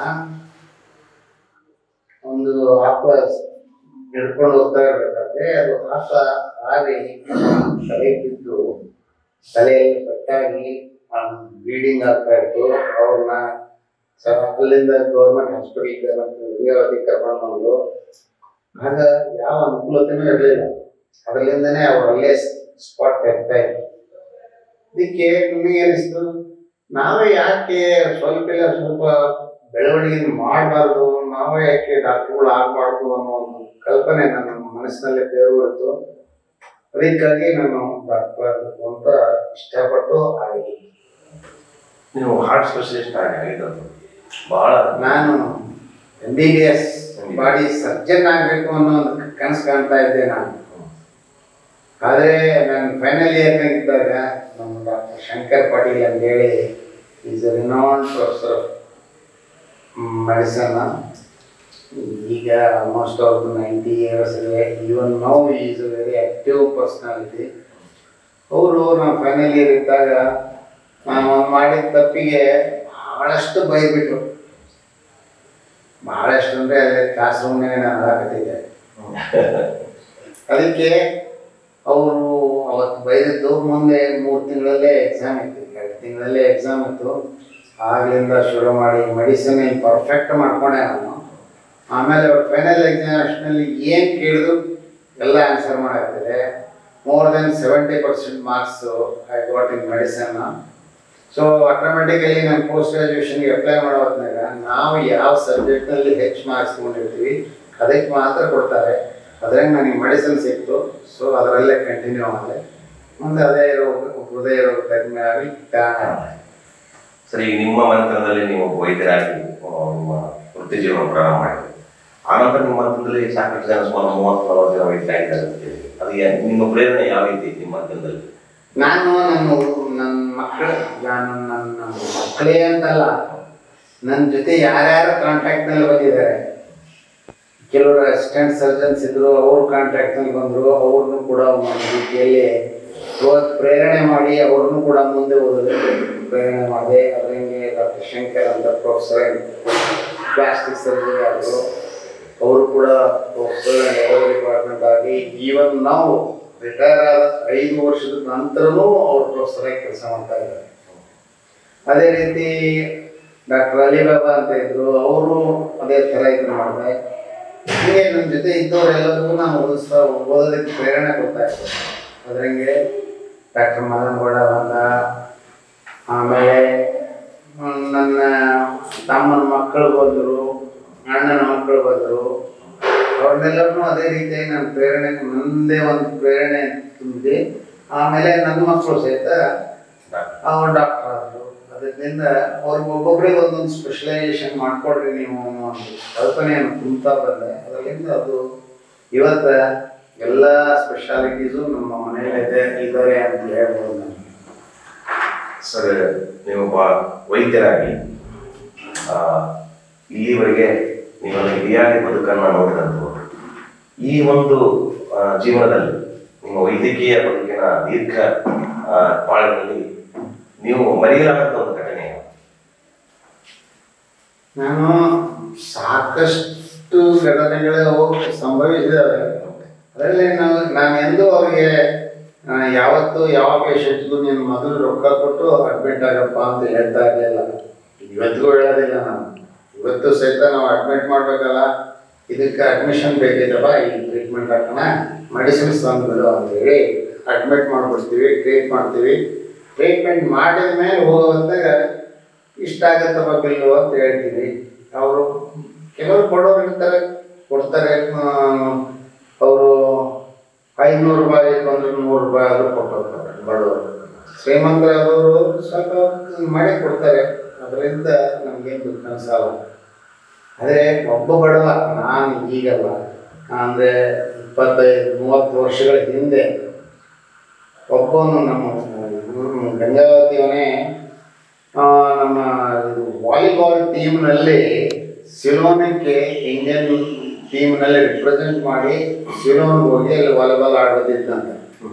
ಒಂದು ಆಪ ಹಿಡ್ಕೊಂಡು ಹೋಗ್ತಾ ಇರ್ಬೇಕಾದ್ರೆ ಅದು ಆಪ ಆಗಿ ತಲೆ ಬಿದ್ದು ತಲೆಯಲ್ಲಿ ಪಟ್ಟಾಗಿ ಬ್ಲೀಡಿಂಗ್ ಆಗ್ತಾ ಇತ್ತು. ಅವ್ರನ್ನ ಅಲ್ಲಿಂದ ಗೌರ್ಮೆಂಟ್ ಹಾಸ್ಪಿಟಲ್ಗೆ ಗಂಗಾವತಿ ಕರ್ಕೊಂಡು ಬಂದು, ಆಗ ಯಾವ ಅನುಕೂಲತೆನೂ ಇರಲಿಲ್ಲ. ಅದರಿಂದನೇ ಅವ್ರು ಅಲ್ಲೇ ಸ್ಪಾಟ್ ತೆಗ್ತಾ ಇತ್ತು. ಅದಕ್ಕೆ ನಿಮಗೆ ಅನಿಸ್ತು, ನಾವೇ ಯಾಕೆ ಸ್ವಲ್ಪ ಇಲ್ಲ ಸ್ವಲ್ಪ ಬೆಳವಣಿಗೆ ಮಾಡಬಾರ್ದು, ನಾವೇ ಯಾಕೆ ಡಾಕ್ಟರ್ಗಳು ಆಗಬಾರ್ದು ಅನ್ನೋ ಒಂದು ಕಲ್ಪನೆ ನನ್ನ ಮನಸ್ಸಿನಲ್ಲೇ ಬೇರ್ಬಿಡ್ತು. ಅದಕ್ಕಾಗಿ ನಾನು ಡಾಕ್ಟರ್ ಆಗಬೇಕು ಅಂತ ಇಷ್ಟಪಟ್ಟು ಆಗಿದೆ. ನೀವು ಹಾರ್ಟ್ ಸ್ಪೆಷಲಿಸ್ಟ್ ಆಗಿದ್ದು ಬಹಳ ನಾನು M B B S body surgeon ಆಗಬೇಕು ಅನ್ನೋ ಒಂದು ಕನಸು ಕಾಣ್ತಾ ಇದ್ದೆ ನಾನು. ಆದರೆ ನಾನು ಫೈನಲ್ ಇಯರ್ನಾಗಿದ್ದಾಗ ನಮ್ಮ ಡಾಕ್ಟರ್ ಶಂಕರ್ ಪಾಟೀಲ್ ಅಂತೇಳಿ is a renowned professor of medicine. ಈಗ ಆಲ್ಮೋಸ್ಟ್ ಅವ್ರದ್ದು ನೈಂಟಿ ಇಯರ್ಸ್ ಇದೆ. Even now is a very active personality. ಅವರು ನಾವು ಫೈನಲ್ ಇಯರ್ ಇದ್ದಾಗ ನಾನು ಮಾಡಿದ ತಪ್ಪಿಗೆ ಭಾಳಷ್ಟು ಬೈಬಿಟ್ರು. ಭಾಳಷ್ಟು ಅಂದರೆ ಅಲ್ಲೇ ಕ್ಲಾಸ್ ರೂಮ್ನಾಗೆ ನಾನು ಹಾಕತ್ತಿದ್ದೆ. ಅದಕ್ಕೆ ಅವರು ಅವತ್ತು ಬೈದಿದ್ದು ಮುಂದೆ ಮೂರು ತಿಂಗಳಲ್ಲೇ ಎಕ್ಸಾಮ್ ಇತ್ತು, ಎರಡು ತಿಂಗಳಲ್ಲೇ ಎಕ್ಸಾಮ್ ಇತ್ತು. ಆಗಲಿಂದ ಶುರು ಮಾಡಿ ಮೆಡಿಸಿನ್ ಏನು ಪರ್ಫೆಕ್ಟ್ ಮಾಡ್ಕೊಂಡೆ ನಾನು. ಆಮೇಲೆ ಅವ್ರು ಫೈನಲ್ ಎಕ್ಸಾಮಿನೇಷನಲ್ಲಿ ಏನು ಕೇಳಿದ್ರು ಎಲ್ಲ ಆನ್ಸರ್ ಮಾಡಾಗ್ತದೆ. More than seventy percent marks I got in medicine. So automatically ನಾನು ಪೋಸ್ಟ್ ಗ್ರ್ಯಾಜುಯೇಷನ್ಗೆ ಅಪ್ಲೈ ಮಾಡೋ ಹೊತ್ನಾಗ ನಾವು ಯಾವ ಸಬ್ಜೆಕ್ಟ್ನಲ್ಲಿ ಹೆಚ್ಚು ಮಾರ್ಕ್ಸ್ ತೊಗೊಂಡಿರ್ತೀವಿ ಅದಕ್ಕೆ ಮಾತ್ರ ಕೊಡ್ತಾರೆ. ಅದ್ರಾಗ ನನಗೆ ಮೆಡಿಸಿನ್ ಸಿಕ್ತು. ಸೊ ಅದರಲ್ಲೇ ಕಂಟಿನ್ಯೂ ಮಾಡಿದೆ. ಮುಂದೆ ಅದೇ ರೋಗ ಹೃದಯ ರೋಗ ಕಡಿಮೆ ಆಗಿ ಕಾರಣ. ಸರಿ, ನಿಮ್ಮ ಮನೆತನದಲ್ಲಿ ನೀವು ವೈದ್ಯರಾಗಿ ನಿಮ್ಮ ವೃತ್ತಿ ಜೀವನ ಪ್ರಾರಂಭ ಮಾಡಿದ್ರಿ. ಆನಂತರ ನಿಮ್ಮ ಮನೆತನದಲ್ಲಿ ಸಾಕಷ್ಟು ಜನ ಸುಮಾರು ಮೂವತ್ತು ನಲವತ್ತು ಜನ ವೈದ್ಯರಾಗಿದ್ದಾರೆ ಅಂತ ಹೇಳಿ. ಅದು ನಿಮ್ಮ ಪ್ರೇರಣೆ ಯಾವ ರೀತಿ ನಿಮ್ಮ ಮನೆತನದಲ್ಲಿ? ನಾನು ನನ್ನ ನನ್ನ ಮಕ್ಕಳು ನಾನು ನನ್ನ ಮಕ್ಕಳೇ ಅಂತಲ್ಲ, ನನ್ನ ಜೊತೆ ಯಾರ್ಯಾರು ಕಾಂಟ್ಯಾಕ್ಟ್ನಲ್ಲಿ ಬಂದಿದ್ದಾರೆ. ಕೆಲವರು ಅಸಿಸ್ಟೆಂಟ್ ಸರ್ಜನ್ಸ್ ಇದ್ದರು, ಅವ್ರ ಕಾಂಟ್ಯಾಕ್ಟ್ನಲ್ಲಿ ಬಂದರು. ಅವ್ರನ್ನೂ ಕೂಡ ಒಂದು ರೀತಿಯಲ್ಲಿ ಇವತ್ತು ಪ್ರೇರಣೆ ಮಾಡಿ ಅವ್ರನ್ನೂ ಕೂಡ ಮುಂದೆ ಓದಲು ಪ್ರೇರಣೆ ಮಾಡಿದೆ. ಅದರಂಗೆ ಡಾಕ್ಟರ್ ಶಂಕರ್ ಅಂತ ಪ್ರೊಫೆಸರ್ ಪ್ಲಾಸ್ಟಿಕ್ ಸರ್ಜರಿ ಆದರು. ಅವರು ಕೂಡ ಪ್ರೊಫೆಸರ್ ಡಿಪಾರ್ಟ್ಮೆಂಟ್ ಆಗಿ ಈವನ್ ನಾವು ರಿಟೈರ್ ಆದ ಐದು ವರ್ಷದ ನಂತರನೂ ಅವರು ಪ್ರೊಫೆಸರಾಗಿ ಕೆಲಸ ಮಾಡ್ತಾ ಇದ್ದಾರೆ. ಅದೇ ರೀತಿ ಡಾಕ್ಟರ್ ಅಲಿಬಾಬಾ ಅಂತ ಇದ್ದರು, ಅವರು ಅದೇ ಥರ ಇದನ್ನು ಮಾಡಿದೆ. ಹೀಗೆ ನನ್ನ ಜೊತೆ ಇದ್ದವರೆಲ್ಲರಿಗೂ ನಾನು ಓದಿಸ್ತಾ ಓದೋದಕ್ಕೆ ಪ್ರೇರಣೆ ಕೊಡ್ತಾ ಇದ್ದೆ. ಅದರಂಗೆ ಡಾಕ್ಟರ್ ಮದನ್ ಗೌಡ ಬಂದ, ಆಮೇಲೆ ನನ್ನ ತಮ್ಮನ ಮಕ್ಕಳು ಬಂದರು, ಅಣ್ಣನ ಮಕ್ಕಳು ಬಂದರು. ಅವ್ರನ್ನೆಲ್ಲರೂ ಅದೇ ರೀತಿಯಾಗಿ ನನ್ನ ಪ್ರೇರಣೆ ನನ್ನದೇ ಒಂದು ಪ್ರೇರಣೆ ತುಂಬಿದೆ. ಆಮೇಲೆ ನನ್ನ ಮಕ್ಕಳು ಸಹಿತ ಅವ್ರು ಡಾಕ್ಟರ್ ಆದರು. ಅದರಿಂದ ಅವ್ರಿಗೆ ಒಬ್ಬೊಬ್ಬರಿಗೆ ಒಂದೊಂದು ಸ್ಪೆಷಲೈಸೇಷನ್ ಮಾಡಿಕೊಡ್ರಿ ನೀವು ಅನ್ನೋ ಒಂದು ಕಲ್ಪನೆಯನ್ನು ತುಂಬ್ತಾ ಬಂದೆ. ಅದರಿಂದ ಅದು ಇವತ್ತು ಎಲ್ಲ ಸ್ಪೆಷಾಲಿಟೀಸು ನಮ್ಮ ಮನೆಯಲ್ಲಿದೆ ಇದ್ದಾರೆ ಅಂತ ಹೇಳ್ಬೋದು ನಾನು. ಸರ್, ನೀವೊಬ್ಬ ವೈದ್ಯರಾಗಿ ಇಲ್ಲಿವರೆಗೆ ನೀವೊಂದು ಹಿರಿಯಾಗಿ ಬದುಕನ್ನು ನೋಡಿದಂಥವ್ರು. ಈ ಒಂದು ಜೀವನದಲ್ಲಿ ನಿಮ್ಮ ವೈದ್ಯಕೀಯ ಬದುಕಿನ ದೀರ್ಘ ಬಾಳಿನಲ್ಲಿ ನೀವು ಮರೆಯಲಾಗಂತ ಒಂದು ಘಟನೆ? ನಾನು ಸಾಕಷ್ಟು ಘಟನೆಗಳು ಸಂಭವಿಸಿದ್ದಾವೆ. ಅದರಲ್ಲಿ ನಾವು ನಾನು ಎಂದೂ ಅವರಿಗೆ ಯಾವತ್ತು ಯಾವ ಪೇಷಂಟ್ಗೂ ನೀನು ಮೊದಲು ರೊಕ್ಕ ಕೊಟ್ಟು ಅಡ್ಮಿಟ್ ಆಗಪ್ಪ ಅಂತ ಹೇಳ್ತಾ ಇರಲಿಲ್ಲ. ಇವತ್ತಿಗೂ ಹೇಳೋದಿಲ್ಲ ನಾನು. ಇವತ್ತು ಸಹಿತ ನಾವು ಅಡ್ಮಿಟ್ ಮಾಡಬೇಕಲ್ಲ, ಇದಕ್ಕೆ ಅಡ್ಮಿಷನ್ ಬೇಕಿದ್ದಪ್ಪ, ಈ ಟ್ರೀಟ್ಮೆಂಟ್ ಹಾಕೋಣ, ಮೆಡಿಸಿನ್ಸ್ ತಂದುಬಿಡು ಅಂತೇಳಿ ಅಡ್ಮಿಟ್ ಮಾಡಿಬಿಡ್ತೀವಿ, ಟ್ರೀಟ್ ಮಾಡ್ತೀವಿ. ಟ್ರೀಟ್ಮೆಂಟ್ ಮಾಡಿದ ಮೇಲೆ ಹೋಗುವಂತಾಗ ಇಷ್ಟ ಆಗತ್ತಪ್ಪ ಬಿಲ್ಲು ಅಂತ ಹೇಳ್ತೀವಿ. ಅವರು ಕೆಲವರು ಕೊಡೋರು ಇರ್ತಾರೆ, ಕೊಡ್ತಾರೆ. ಅವರು ಐನೂರು ರೂಪಾಯಿ ಬಂದರೆ ನೂರು ರೂಪಾಯಿ ಆದರೂ ಕೊಟ್ಟೋಗ್ತಾರೆ ಬಡವರು. ಶ್ರೀಮಂತರಾದವರು ಸ್ವಲ್ಪ ಮಾಡಿ ಕೊಡ್ತಾರೆ. ಅದರಿಂದ ನಮಗೇನು ದುಡ್ಡು ಅನಿಸಲ್ಲ. ಆದರೆ ಒಬ್ಬ ಬಡವ, ನಾನು ಈಗಲ್ಲ ಅಂದರೆ ಇಪ್ಪತ್ತೈದು ಮೂವತ್ತು ವರ್ಷಗಳ ಹಿಂದೆ ಒಬ್ಬನು ನಮ್ಮ ಗಂಗಾವತಿಯವನೇ ನಮ್ಮ ಇದು ವಾಲಿಬಾಲ್ ಟೀಮ್ನಲ್ಲಿ ಸಿಲೋನಕ್ಕೆ ಇಂಡಿಯನ್ ಟೀಮ್ನಲ್ಲಿ ರಿಪ್ರೆಸೆಂಟ್ ಮಾಡಿ ಸಿಲೋನ್ಗೆ ಹೋಗಿ ಅಲ್ಲಿ ವಾಲಿಬಾಲ್ ಆಡೋದಿದ್ದಂತೆ.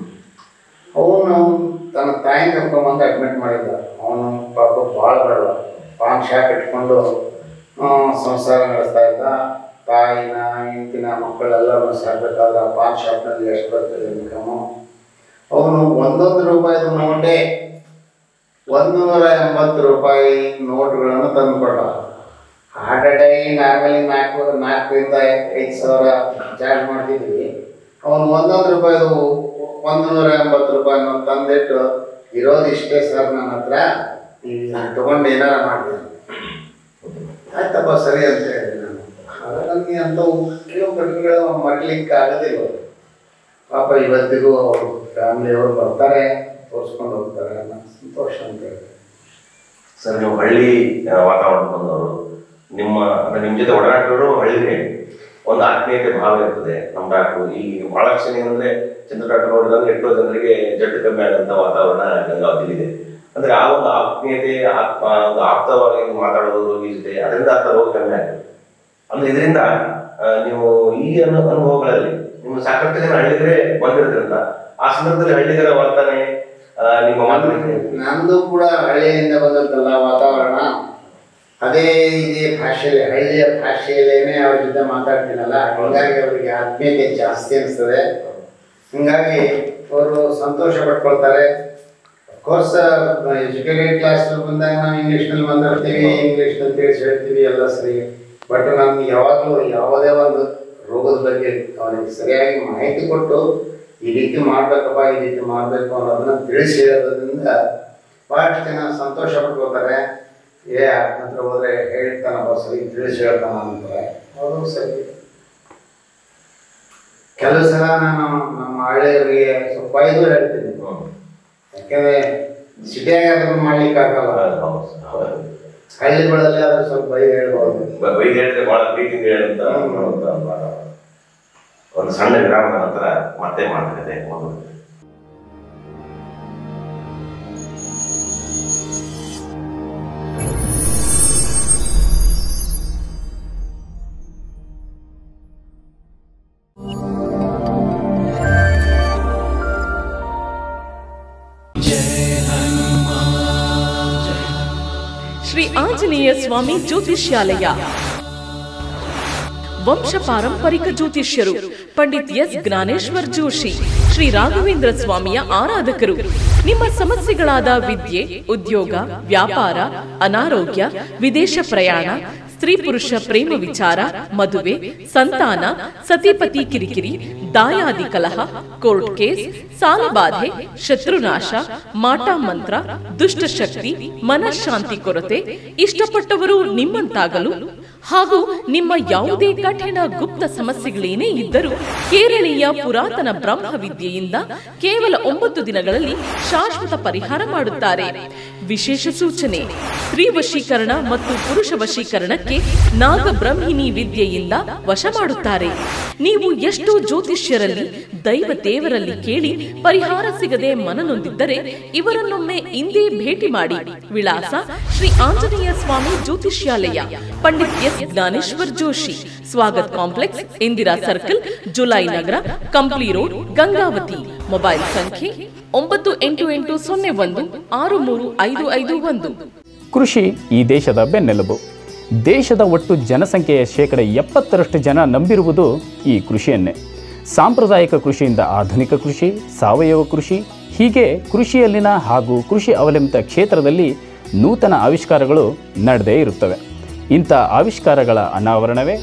ಅವನು ತನ್ನ ತಾಯಿನ ಕರ್ಕೊಂಬಂದು ಅಡ್ಮಿಟ್ ಮಾಡಿದ್ದ. ಅವನು ಪಾಪ ಭಾಳ ಬಡವ, ಪಾನ್ ಶಾಪ್ ಇಟ್ಕೊಂಡು ಸಂಸಾರ ನಡೆಸ್ತಾ ಇದ್ದ. ತಾಯಿನ ಹೆಂಡತಿನ ಮಕ್ಕಳೆಲ್ಲರೂ ಸಾಕಬೇಕಾದ್ರೆ ಆ ಪಾನ್ ಶಾಪ್ನಲ್ಲಿ ಎಷ್ಟು ಬರ್ತದೆ ಇನ್ಕಮು. ಅವನು ಒಂದೊಂದು ರೂಪಾಯಿದು ನೋಟೇ ಒಂದು ನೂರ ಎಂಬತ್ತು ರೂಪಾಯಿ ನೋಟುಗಳನ್ನು ತಂದು ಕೊಟ್ಟ. ಹಾರ್ಟ್ ಅಟ್ಯಾಕ್ ನಾರ್ಮಲಿ ನಾಲ್ಕು ನಾಲ್ಕರಿಂದ ಐದು ಸಾವಿರ ಚಾರ್ಜ್ ಮಾಡ್ತಿದ್ವಿ. ಅವನು ಒಂದೊಂದು ರೂಪಾಯಿದು ಒಂದು ನೂರ ಎಂಬತ್ತು ರೂಪಾಯಿನ ತಂದಿಟ್ಟು, ಇರೋದು ಇಷ್ಟೇ ಸರ್ ನನ್ನ ಹತ್ರ, ನೀವು ತೊಗೊಂಡು ಏನಾರ ಮಾಡ್ತೀನಿ. ಆಯ್ತಪ್ಪ ಸರಿ ಅಂತ ಹೇಳಿದೆ ನಾನು. ಆಗ ನನಗೆ ಅಂಥವು ಕೆಲವು ಘಟನೆಗಳು ಮರೀಲಿಕ್ಕೆ ಆಗೋದಿಲ್ಲ. ಪಾಪ ಇವತ್ತಿಗೂ ಅವರು ಫ್ಯಾಮಿಲಿಯವರು ಬರ್ತಾರೆ, ತೋರಿಸ್ಕೊಂಡು ಹೋಗ್ತಾರೆ, ನನ್ನ ಸಂತೋಷ ಅಂತ ಹೇಳಿ. ಸರ್, ನೀವು ಹಳ್ಳಿ ವಾತಾವರಣ ಬಂದವರು, ನಿಮ್ಮ ಅಂದ್ರೆ ನಿಮ್ಮ ಜೊತೆ ಒಡನಾಟಗಳು ಹಳ್ಳಿಗೆ ಒಂದು ಆತ್ಮೀಯತೆ ಭಾವ ಇರ್ತದೆ. ನಮ್ಮ ಡಾಕ್ಟ್ರು ಈಗ ಬಹಳಷ್ಟು ಜನ ಏನಂದ್ರೆ ಚಂದ್ರ ಡಾಕ್ಟರ್ ನೋಡಿದ್ರೆ ಎಷ್ಟೋ ಜನರಿಗೆ ಜಡ್ಡು ಕಮ್ಮಿ ಆದಂತ ವಾತಾವರಣ ಗಂಗಾವತಿಲಿದೆ. ಅಂದ್ರೆ ಆ ಒಂದು ಆತ್ಮೀಯತೆ ಆತ್ಮ ಒಂದು ಆಪ್ತವಾಗಿ ಮಾತಾಡೋದು ರೋಗಿ ಜೊತೆ, ಅದರಿಂದ ಆತ ರೋಗ ಕಮ್ಮಿ ಆಗ್ತದೆ. ಅಂದ್ರೆ ಇದರಿಂದ ನೀವು ಈ ಅನು ಅನುಭವಗಳಲ್ಲಿ ನಿಮ್ಮ ಸಾಕಷ್ಟು ಜನ ಹಳ್ಳಿಗರೇ ಬಂದಿರೋದ್ರಿಂದ ಆ ಸಂದರ್ಭದಲ್ಲಿ ಹಳ್ಳಿಗರ ವರ್ತನೆ ನಿಮ್ಮ ಮಾತುಕತೆ. ನಮ್ದು ಕೂಡ ಹಳ್ಳಿಯಿಂದ ಬಂದಂತಲ್ಲ ವಾತಾವರಣ, ಅದೇ ಇದೇ ಭಾಷೆಯಲ್ಲಿ ಹಳ್ಳಿಯ ಭಾಷೆಯಲ್ಲೇನೆ ಅವ್ರ ಜೊತೆ ಮಾತಾಡ್ತೀನಲ್ಲ, ಹಾಗಾಗಿ ಅವರಿಗೆ ಆತ್ಮೀಯತೆ ಜಾಸ್ತಿ ಅನಿಸ್ತದೆ. ಹೀಗಾಗಿ ಅವರು ಸಂತೋಷ ಪಡ್ಕೊಳ್ತಾರೆ. ಕೋರ್ಸ್ ಎಜುಕೇಟೆಡ್ ಕ್ಲಾಸ್ ಬಂದಾಗ ನಾವು ಇಂಗ್ಲೀಷ್ನಲ್ಲಿ ಮಾತಾಡ್ತೀವಿ, ಇಂಗ್ಲೀಷ್ನಲ್ಲಿ ತಿಳಿಸಿ ಹೇಳ್ತೀವಿ, ಎಲ್ಲ ಸರಿ. ಬಟ್ ನಮ್ಗೆ ಯಾವಾಗಲೂ ಯಾವುದೇ ಒಂದು ರೋಗದ ಬಗ್ಗೆ ಅವನಿಗೆ ಸರಿಯಾಗಿ ಮಾಹಿತಿ ಕೊಟ್ಟು ಈ ರೀತಿ ಮಾಡ್ಬೇಕಪ್ಪ, ಈ ರೀತಿ ಮಾಡಬೇಕು ಅನ್ನೋದನ್ನ ತಿಳಿಸಿ ಹೇಳೋದ್ರಿಂದ ಭಾಳಷ್ಟು ಜನ ಸಂತೋಷ ಪಡ್ಕೋತಾರೆ. ಏ ಹತ್ರ ಹೋದ್ರೆ ಹೇಳ್ತಾನಪ್ಪ, ಸರಿ ತಿಳಿಸಿ ಹೇಳ್ತಾನ ಅಂತಾರೆ, ಅವರು ಸರಿ. ಕೆಲವು ಸಲ ನಾನು ನಮ್ಮ ಹಳ್ಳಿಯವರಿಗೆ ಸ್ವಲ್ಪ ಇದು ಹೇಳ್ತೀನಿ, ಯಾಕೆಂದ್ರೆ ಸಿಟಿಯಾಗಿ ಅದನ್ನು ಮಾಡ್ಲಿಕ್ಕೆ ಆಗಲ್ಲ. ಹಳ್ಳಿಗಳಲ್ಲಿ ಆದ್ರೆ ಸ್ವಲ್ಪ ಬೈದು ಹೇಳ್ಬೋದು. ಬೈದು ಹೇಳಿದ್ರೆ ಬಹಳ ಪ್ರೀತಿಯಿಂದ ಹೇಳಂತ ಒಂದು ಸಣ್ಣ ವಿರಾಮದ ನಂತರ ಮತ್ತೆ ಮಾತುಕತೆ ಮೊದಲು. ಶ್ರೀ ಆಂಜನೇಯ ಸ್ವಾಮಿ ಜ್ಯೋತಿಷ್ಯಾಲಯ, ವಂಶ ಪಾರಂಪರಿಕ ಜ್ಯೋತಿಷ್ಯರು ಪಂಡಿತ್ ಎಸ್ ಜ್ಞಾನೇಶ್ವರ್ ಜೋಶಿ, ಶ್ರೀ ರಾಘವೇಂದ್ರ ಸ್ವಾಮಿಯ ಆರಾಧಕರು. ನಿಮ್ಮ ಸಮಸ್ಯೆಗಳಾದ ವಿದ್ಯೆ, ಉದ್ಯೋಗ, ವ್ಯಾಪಾರ, ಅನಾರೋಗ್ಯ, ವಿದೇಶ ಪ್ರಯಾಣ, ಸ್ತ್ರೀ ಪುರುಷ ಪ್ರೇಮ ವಿಚಾರ, ಮದುವೆ, ಸಂತಾನ, ಸತಿಪತಿ ಕಿರಿಕಿರಿ, ದಾಯಾದಿ ಕಲಹ, ಕೋರ್ಟ್ ಕೇಸ್, ಸಾಲಬಾಧೆ, ಶತ್ರುನಾಶ, ಮಾಟ ಮಂತ್ರ, ದುಷ್ಟಶಕ್ತಿ, ಮನಃಶಾಂತಿ ಕೊರತೆ, ಇಷ್ಟಪಟ್ಟವರು ನಿಮ್ಮಂತಾಗಲು ಹಾಗೂ ನಿಮ್ಮ ಯಾವುದೇ ಕಠಿಣ ಗುಪ್ತ ಸಮಸ್ಯೆಗಳೇನೇ ಇದ್ದರೂ ಕೇರಳೀಯ ಪುರಾತನ ಬ್ರಹ್ಮವಿದ್ಯೆಯಿಂದ ಕೇವಲ ಒಂಬತ್ತು ದಿನಗಳಲ್ಲಿ ಶಾಶ್ವತ ಪರಿಹಾರ ಮಾಡುತ್ತಾರೆ. ವಿಶೇಷ ಸೂಚನೆ: ಸ್ತ್ರೀ ವಶೀಕರಣ ಮತ್ತು ಪುರುಷ ವಶೀಕರಣಕ್ಕೆ ನಾಗಬ್ರಹ್ಮಿಣಿ ವಿದ್ಯೆಯಿಂದ ವಶ ಮಾಡುತ್ತಾರೆ. ನೀವು ಎಷ್ಟೋ ಜ್ಯೋತಿಷ್ಯರಲ್ಲಿ, ದೈವ ದೇವರಲ್ಲಿ ಕೇಳಿ ಪರಿಹಾರ ಸಿಗದೆ ಮನನೊಂದಿದ್ದರೆ ಇವರನ್ನೊಮ್ಮೆ ಇಂದೇ ಭೇಟಿ ಮಾಡಿ. ವಿಳಾಸ: ಶ್ರೀ ಆಂಜನೇಯ ಸ್ವಾಮಿ ಜ್ಯೋತಿಷ್ಯಾಲಯ, Pandit S Jnaneshwar Joshi, Swagat complex, Indira circle, July Nagar, Kampli road, Gangavathi. Mobile ಸಂಖ್ಯೆ ಒಂಬತ್ತು ಎಂಟು ಎಂಟು ಸೊನ್ನೆ ಒಂದು ಆರು ಮೂರು ಐದು ಐದು ಒಂದು. ಕೃಷಿ ಈ ದೇಶದ ಬೆನ್ನೆಲುಬು. ದೇಶದ ಒಟ್ಟು ಜನಸಂಖ್ಯೆಯ ಶೇಕಡ ಎಪ್ಪತ್ತರಷ್ಟು ಜನ ನಂಬಿರುವುದು ಈ ಕೃಷಿಯನ್ನೇ. ಸಾಂಪ್ರದಾಯಿಕ ಕೃಷಿಯಿಂದ ಆಧುನಿಕ ಕೃಷಿ, ಸಾವಯವ ಕೃಷಿ, ಹೀಗೆ ಕೃಷಿಯಲ್ಲಿನ ಹಾಗೂ ಕೃಷಿ ಅವಲಂಬಿತ ಕ್ಷೇತ್ರದಲ್ಲಿ ನೂತನ ಆವಿಷ್ಕಾರಗಳು ನಡೆದೇ ಇರುತ್ತವೆ. ಇಂಥ ಆವಿಷ್ಕಾರಗಳ ಅನಾವರಣವೇ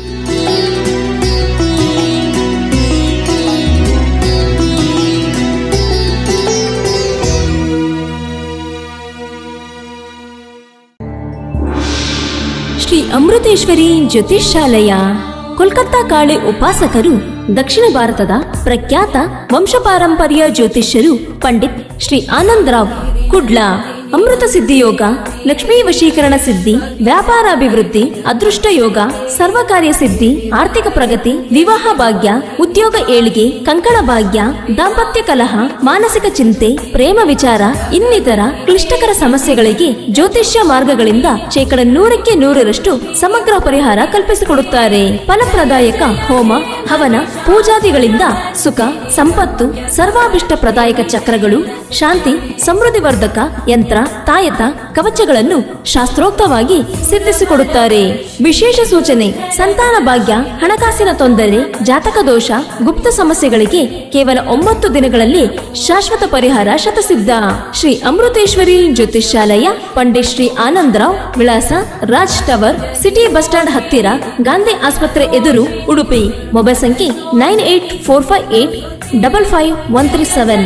ಶ್ರೀ ಅಮೃತೇಶ್ವರಿ ಜ್ಯೋತಿಷ್ಯಾಲಯ. ಕೋಲ್ಕತ್ತಾ ಕಾಳೆ ಉಪಾಸಕರು, ದಕ್ಷಿಣ ಭಾರತದ ಪ್ರಖ್ಯಾತ ವಂಶಪಾರಂಪರ್ಯ ಜ್ಯೋತಿಷ್ಯರು ಪಂಡಿತ್ ಶ್ರೀ ಆನಂದರಾವ್ ಕುಡ್ಲಾ. ಅಮೃತ ಸಿದ್ಧಿ ಯೋಗ, ಲಕ್ಷ್ಮೀ ವಶೀಕರಣ ಸಿದ್ಧಿ, ವ್ಯಾಪಾರಾಭಿವೃದ್ಧಿ, ಅದೃಷ್ಟ ಯೋಗ, ಸರ್ವಕಾರ್ಯ ಸಿದ್ಧಿ, ಆರ್ಥಿಕ ಪ್ರಗತಿ, ವಿವಾಹ ಭಾಗ್ಯ, ಉದ್ಯೋಗ ಏಳಿಗೆ, ಕಂಕಣ ಭಾಗ್ಯ, ದಾಂಪತ್ಯ ಕಲಹ, ಮಾನಸಿಕ ಚಿಂತೆ, ಪ್ರೇಮ ವಿಚಾರ ಇನ್ನಿತರ ಕ್ಲಿಷ್ಟಕರ ಸಮಸ್ಯೆಗಳಿಗೆ ಜ್ಯೋತಿಷ್ಯ ಮಾರ್ಗಗಳಿಂದ ಶೇಕಡ ನೂರಕ್ಕೆ ನೂರರಷ್ಟು ಸಮಗ್ರ ಪರಿಹಾರ ಕಲ್ಪಿಸಿಕೊಡುತ್ತಾರೆ. ಫಲಪ್ರದಾಯಕ ಹೋಮ, ಹವನ, ಪೂಜಾದಿಗಳಿಂದ ಸುಖ, ಸಂಪತ್ತು, ಸರ್ವಾಭಿಷ್ಟ ಪ್ರದಾಯಕ ಚಕ್ರಗಳು, ಶಾಂತಿ, ಸಮೃದ್ಧಿವರ್ಧಕ ಯಂತ್ರ, ತಾಯತ, ಕವಚಗಳನ್ನು ಶಾಸ್ತ್ರೋಕ್ತವಾಗಿ ಸಿದ್ಧಿಸಿಕೊಡುತ್ತಾರೆ. ವಿಶೇಷ ಸೂಚನೆ: ಸಂತಾನ ಭಾಗ್ಯ, ಹಣಕಾಸಿನ ತೊಂದರೆ, ಜಾತಕ ದೋಷ, ಗುಪ್ತ ಸಮಸ್ಯೆಗಳಿಗೆ ಕೇವಲ ಒಂಬತ್ತು ದಿನಗಳಲ್ಲಿ ಶಾಶ್ವತ ಪರಿಹಾರ ಶತಸಿದ್ಧ. ಶ್ರೀ ಅಮೃತೇಶ್ವರಿ ಜ್ಯೋತಿಷ್ಯಾಲಯ, ಪಂಡಿತ್ ಶ್ರೀ ಆನಂದರಾವ್. ವಿಳಾಸ: Raj tower, city bus stand ಹತ್ತಿರ, ಗಾಂಧಿ ಆಸ್ಪತ್ರೆ ಎದುರು, ಉಡುಪಿ. ಮೊಬೈಲ್ ಸಂಖ್ಯೆ nine eight four five eight double five one three seven.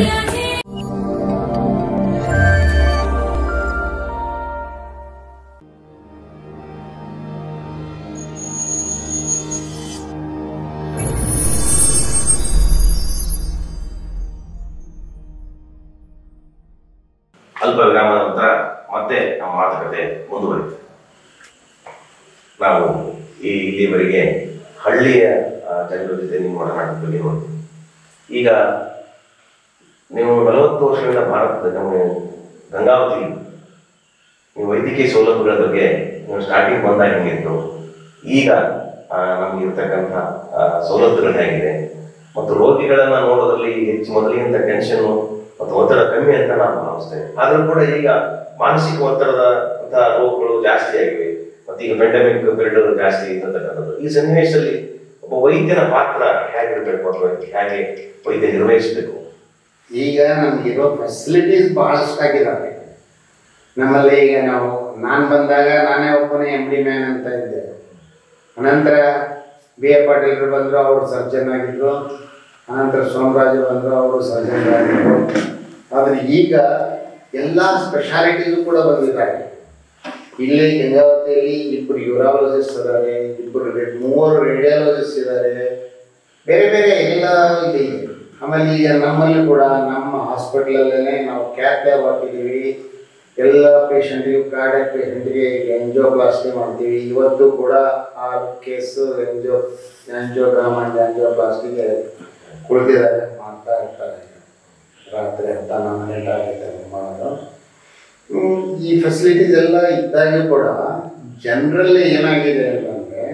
ಅಲ್ಪ ವಿರಾಮದ ನಂತರ ಮತ್ತೆ ನಮ್ಮ ಮಾತುಕತೆ ಮುಂದುವರಿತು. ನಾವು ಈ ಇಲ್ಲಿವರೆಗೆ ಹಳ್ಳಿಯ ಜನರ ಜೊತೆ ನೀವು ಮಾತನಾಡೋದ್ರ ಬಗ್ಗೆ ನೋಡ್ತೀವಿ. ಈಗ ನೀವು ನಲವತ್ತು ವರ್ಷಗಳಿಂದ ಭಾರತದ ನಮ್ಮ ಗಂಗಾವತಿ ನೀವು ವೈದ್ಯಕೀಯ ಸೌಲಭ್ಯಗಳ ಬಗ್ಗೆ ನೀವು ಸ್ಟಾರ್ಟಿಂಗ್ ಬಂದಾಗ ಹೆಂಗಿತ್ತು, ಈಗ ನಮ್ಗೆ ಇರ್ತಕ್ಕಂಥ ಸೌಲಭ್ಯಗಳು ಹೇಗಿದೆ, ಮತ್ತು ರೋಗಿಗಳನ್ನ ನೋಡೋದ್ರಲ್ಲಿ ಹೆಚ್ಚು ಮೊದಲಿಗಿಂತ ಟೆನ್ಷನ್ ಮತ್ತು ಒತ್ತಡ ಕಮ್ಮಿ ಅಂತ ನಾನು ಭಾವಿಸ್ತೇನೆ. ಆದರೂ ಕೂಡ ಈಗ ಮಾನಸಿಕ ಒತ್ತಡದ ರೋಗಗಳು ಜಾಸ್ತಿ ಆಗಿವೆ, ಮತ್ತು ಈಗ ಪೆಂಡಮಿಕ್ ಪೀರಿಯಡ್ ಜಾಸ್ತಿ ಇರ್ತಕ್ಕಂಥದ್ದು. ಈ ಸನ್ನಿವೇಶದಲ್ಲಿ ಒಬ್ಬ ವೈದ್ಯನ ಪಾತ್ರ ಹೇಗಿರ್ಬೇಕು ಅಥವಾ ಹೇಗೆ ವೈದ್ಯ ನಿರ್ವಹಿಸಬೇಕು? ಈಗ ನಮಗಿರೋ ಫೆಸಿಲಿಟೀಸ್ ಬಹಳಷ್ಟಾಗಿದ್ದಾವೆ ನಮ್ಮಲ್ಲಿ. ಈಗ ನಾವು ನಾನು ಬಂದಾಗ ನಾನೇ ಒಬ್ಬನೇ ಎಮ್ ಡಿ ಮ್ಯಾನ್ ಅಂತ ಇದ್ದೆ. ಅನಂತರ ಬಿ ಎ ಪಾಟೀಲ್ರು ಬಂದರು, ಅವರು ಸರ್ಜನ್ ಆಗಿದ್ರು. ಅನಂತರ ಸೋಮರಾಜು ಬಂದರು, ಅವರು ಸರ್ಜನ್ ಆಗಿದ್ರು. ಆದರೆ ಈಗ ಎಲ್ಲ ಸ್ಪೆಷಾಲಿಟೀಸು ಕೂಡ ಬಂದಿದ್ದಾರೆ. ಇಲ್ಲಿ ಗಂಗಾವತಿಯಲ್ಲಿ ಇಬ್ಬರು ಯೂರಾಲಜಿಸ್ಟ್ ಇದ್ದಾರೆ, ಇಬ್ಬರು ಮೂವರು ರೇಡಿಯಾಲಜಿಸ್ಟ್ ಇದ್ದಾರೆ, ಬೇರೆ ಬೇರೆ ಎಲ್ಲ ಇದೆ. ಆಮೇಲೆ ಈಗ ನಮ್ಮಲ್ಲಿ ಕೂಡ ನಮ್ಮ ಹಾಸ್ಪಿಟ್ಲಲ್ಲೇ ನಾವು ಕ್ಯಾತ್ ಲ್ಯಾಬ್ ಹಾಕಿದ್ದೀವಿ. ಎಲ್ಲ ಪೇಷಂಟಿಗೂ ಕಾರ್ಡಿಯಾಕ್ ಪೇಷಂಟಿಗೆ ಎಂಜಿಯೋಪ್ಲಾಸ್ಟಿ ಮಾಡ್ತೀವಿ. ಇವತ್ತು ಕೂಡ ಆ ಕೇಸು ಎಂಜಿಯೋ ಎಂಜಿಯೋಗ್ರಾಮ್ ಆ್ಯಂಡ್ ಎಂಜಿಯೋಪ್ಲಾಸ್ಟಿಗೆ ಕುಳಿತಿದ್ದಾರೆ, ಮಾಡ್ತಾ ಇರ್ತಾರೆ. ರಾತ್ರಿ ಹತ್ತ ಹನ್ನೊಂದು ಗಂಟೆ ಆಗುತ್ತೆ ಮಾಡೋದು. ಈ ಫೆಸಿಲಿಟೀಸ್ ಎಲ್ಲ ಇದ್ದಾಗೂ ಕೂಡ ಜನರಲ್ಲಿ ಏನಾಗಿದೆ ಅಂತಂದರೆ,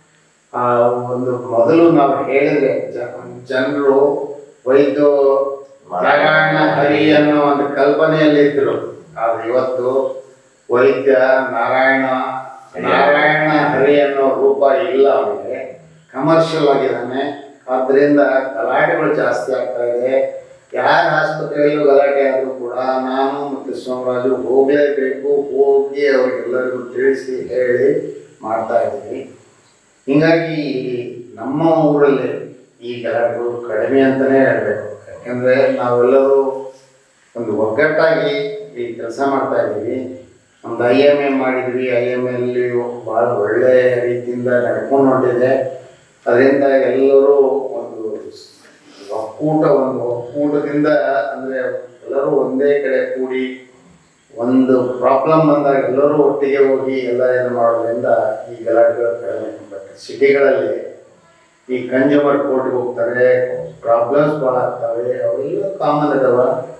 ಒಂದು ಮೊದಲು ನಾವು ಹೇಳಿದರೆ ಜನರು ವೈದ್ಯ ನಾರಾಯಣ ಹರಿ ಅನ್ನೋ ಒಂದು ಕಲ್ಪನೆಯಲ್ಲಿದ್ದರು. ಆದರೆ ಇವತ್ತು ವೈದ್ಯ ನಾರಾಯಣ ನಾರಾಯಣ ಹರಿ ಅನ್ನೋ ರೂಪ ಇಲ್ಲ, ಅವನಿಗೆ ಕಮರ್ಷಿಯಲ್ ಆಗಿದ್ದಾನೆ. ಆದ್ದರಿಂದ ಗಲಾಟೆಗಳು ಜಾಸ್ತಿ ಆಗ್ತಾ ಇದೆ. ಯಾರ ಆಸ್ಪತ್ರೆಯಲ್ಲೂ ಗಲಾಟೆ ಆದರೂ ಕೂಡ ನಾನು ಮತ್ತು ಸೋಮರಾಜು ಹೋಗಲೇಬೇಕು, ಹೋಗಿ ಅವ್ರಿಗೆಲ್ಲರಿಗೂ ತಿಳಿಸಿ ಹೇಳಿ ಮಾಡ್ತಾ ಇದ್ದೀವಿ. ಹೀಗಾಗಿ ನಮ್ಮ ಊರಲ್ಲಿ ಈ ಗಲಾಟೆಗಳು ಕಡಿಮೆ ಅಂತಲೇ ಹೇಳಬೇಕು. ಯಾಕೆಂದರೆ ನಾವೆಲ್ಲರೂ ಒಂದು ಒಗ್ಗಟ್ಟಾಗಿ ಈ ಕೆಲಸ ಮಾಡ್ತಾ ಇದ್ದೀವಿ. ಒಂದು ಐ ಎಮ್ ಎ ಮಾಡಿದ್ವಿ. ಐ ಎಮ್ ಎಲ್ಲಿ ಭಾಳ ಒಳ್ಳೆಯ ರೀತಿಯಿಂದ ನಡ್ಕೊಂಡು ಹೊಂಟಿದೆ. ಅದರಿಂದ ಎಲ್ಲರೂ ಒಂದು ಒಕ್ಕೂಟ ಒಂದು ಒಕ್ಕೂಟದಿಂದ ಅಂದರೆ ಎಲ್ಲರೂ ಒಂದೇ ಕಡೆ ಕೂಡಿ ಒಂದು ಪ್ರಾಬ್ಲಮ್ ಬಂದಾಗ ಎಲ್ಲರೂ ಒಟ್ಟಿಗೆ ಹೋಗಿ ಎಲ್ಲ ಏನು ಮಾಡೋದ್ರಿಂದ ಈ ಗಲಾಟೆಗಳು ಕಡಿಮೆ. ಬಟ್ ಸಿಟಿಗಳಲ್ಲಿ ಈ ಕನ್ಸ್ಯೂಮರ್ ಕೋರ್ಟ್ಗೆ ಹೋಗ್ತಾರೆ, ಪ್ರಾಬ್ಲಮ್ಸ್ ಭಾಳ ಆಗ್ತವೆ, ಅವೆಲ್ಲ ಕಾಮನ್ ಇದಾವ.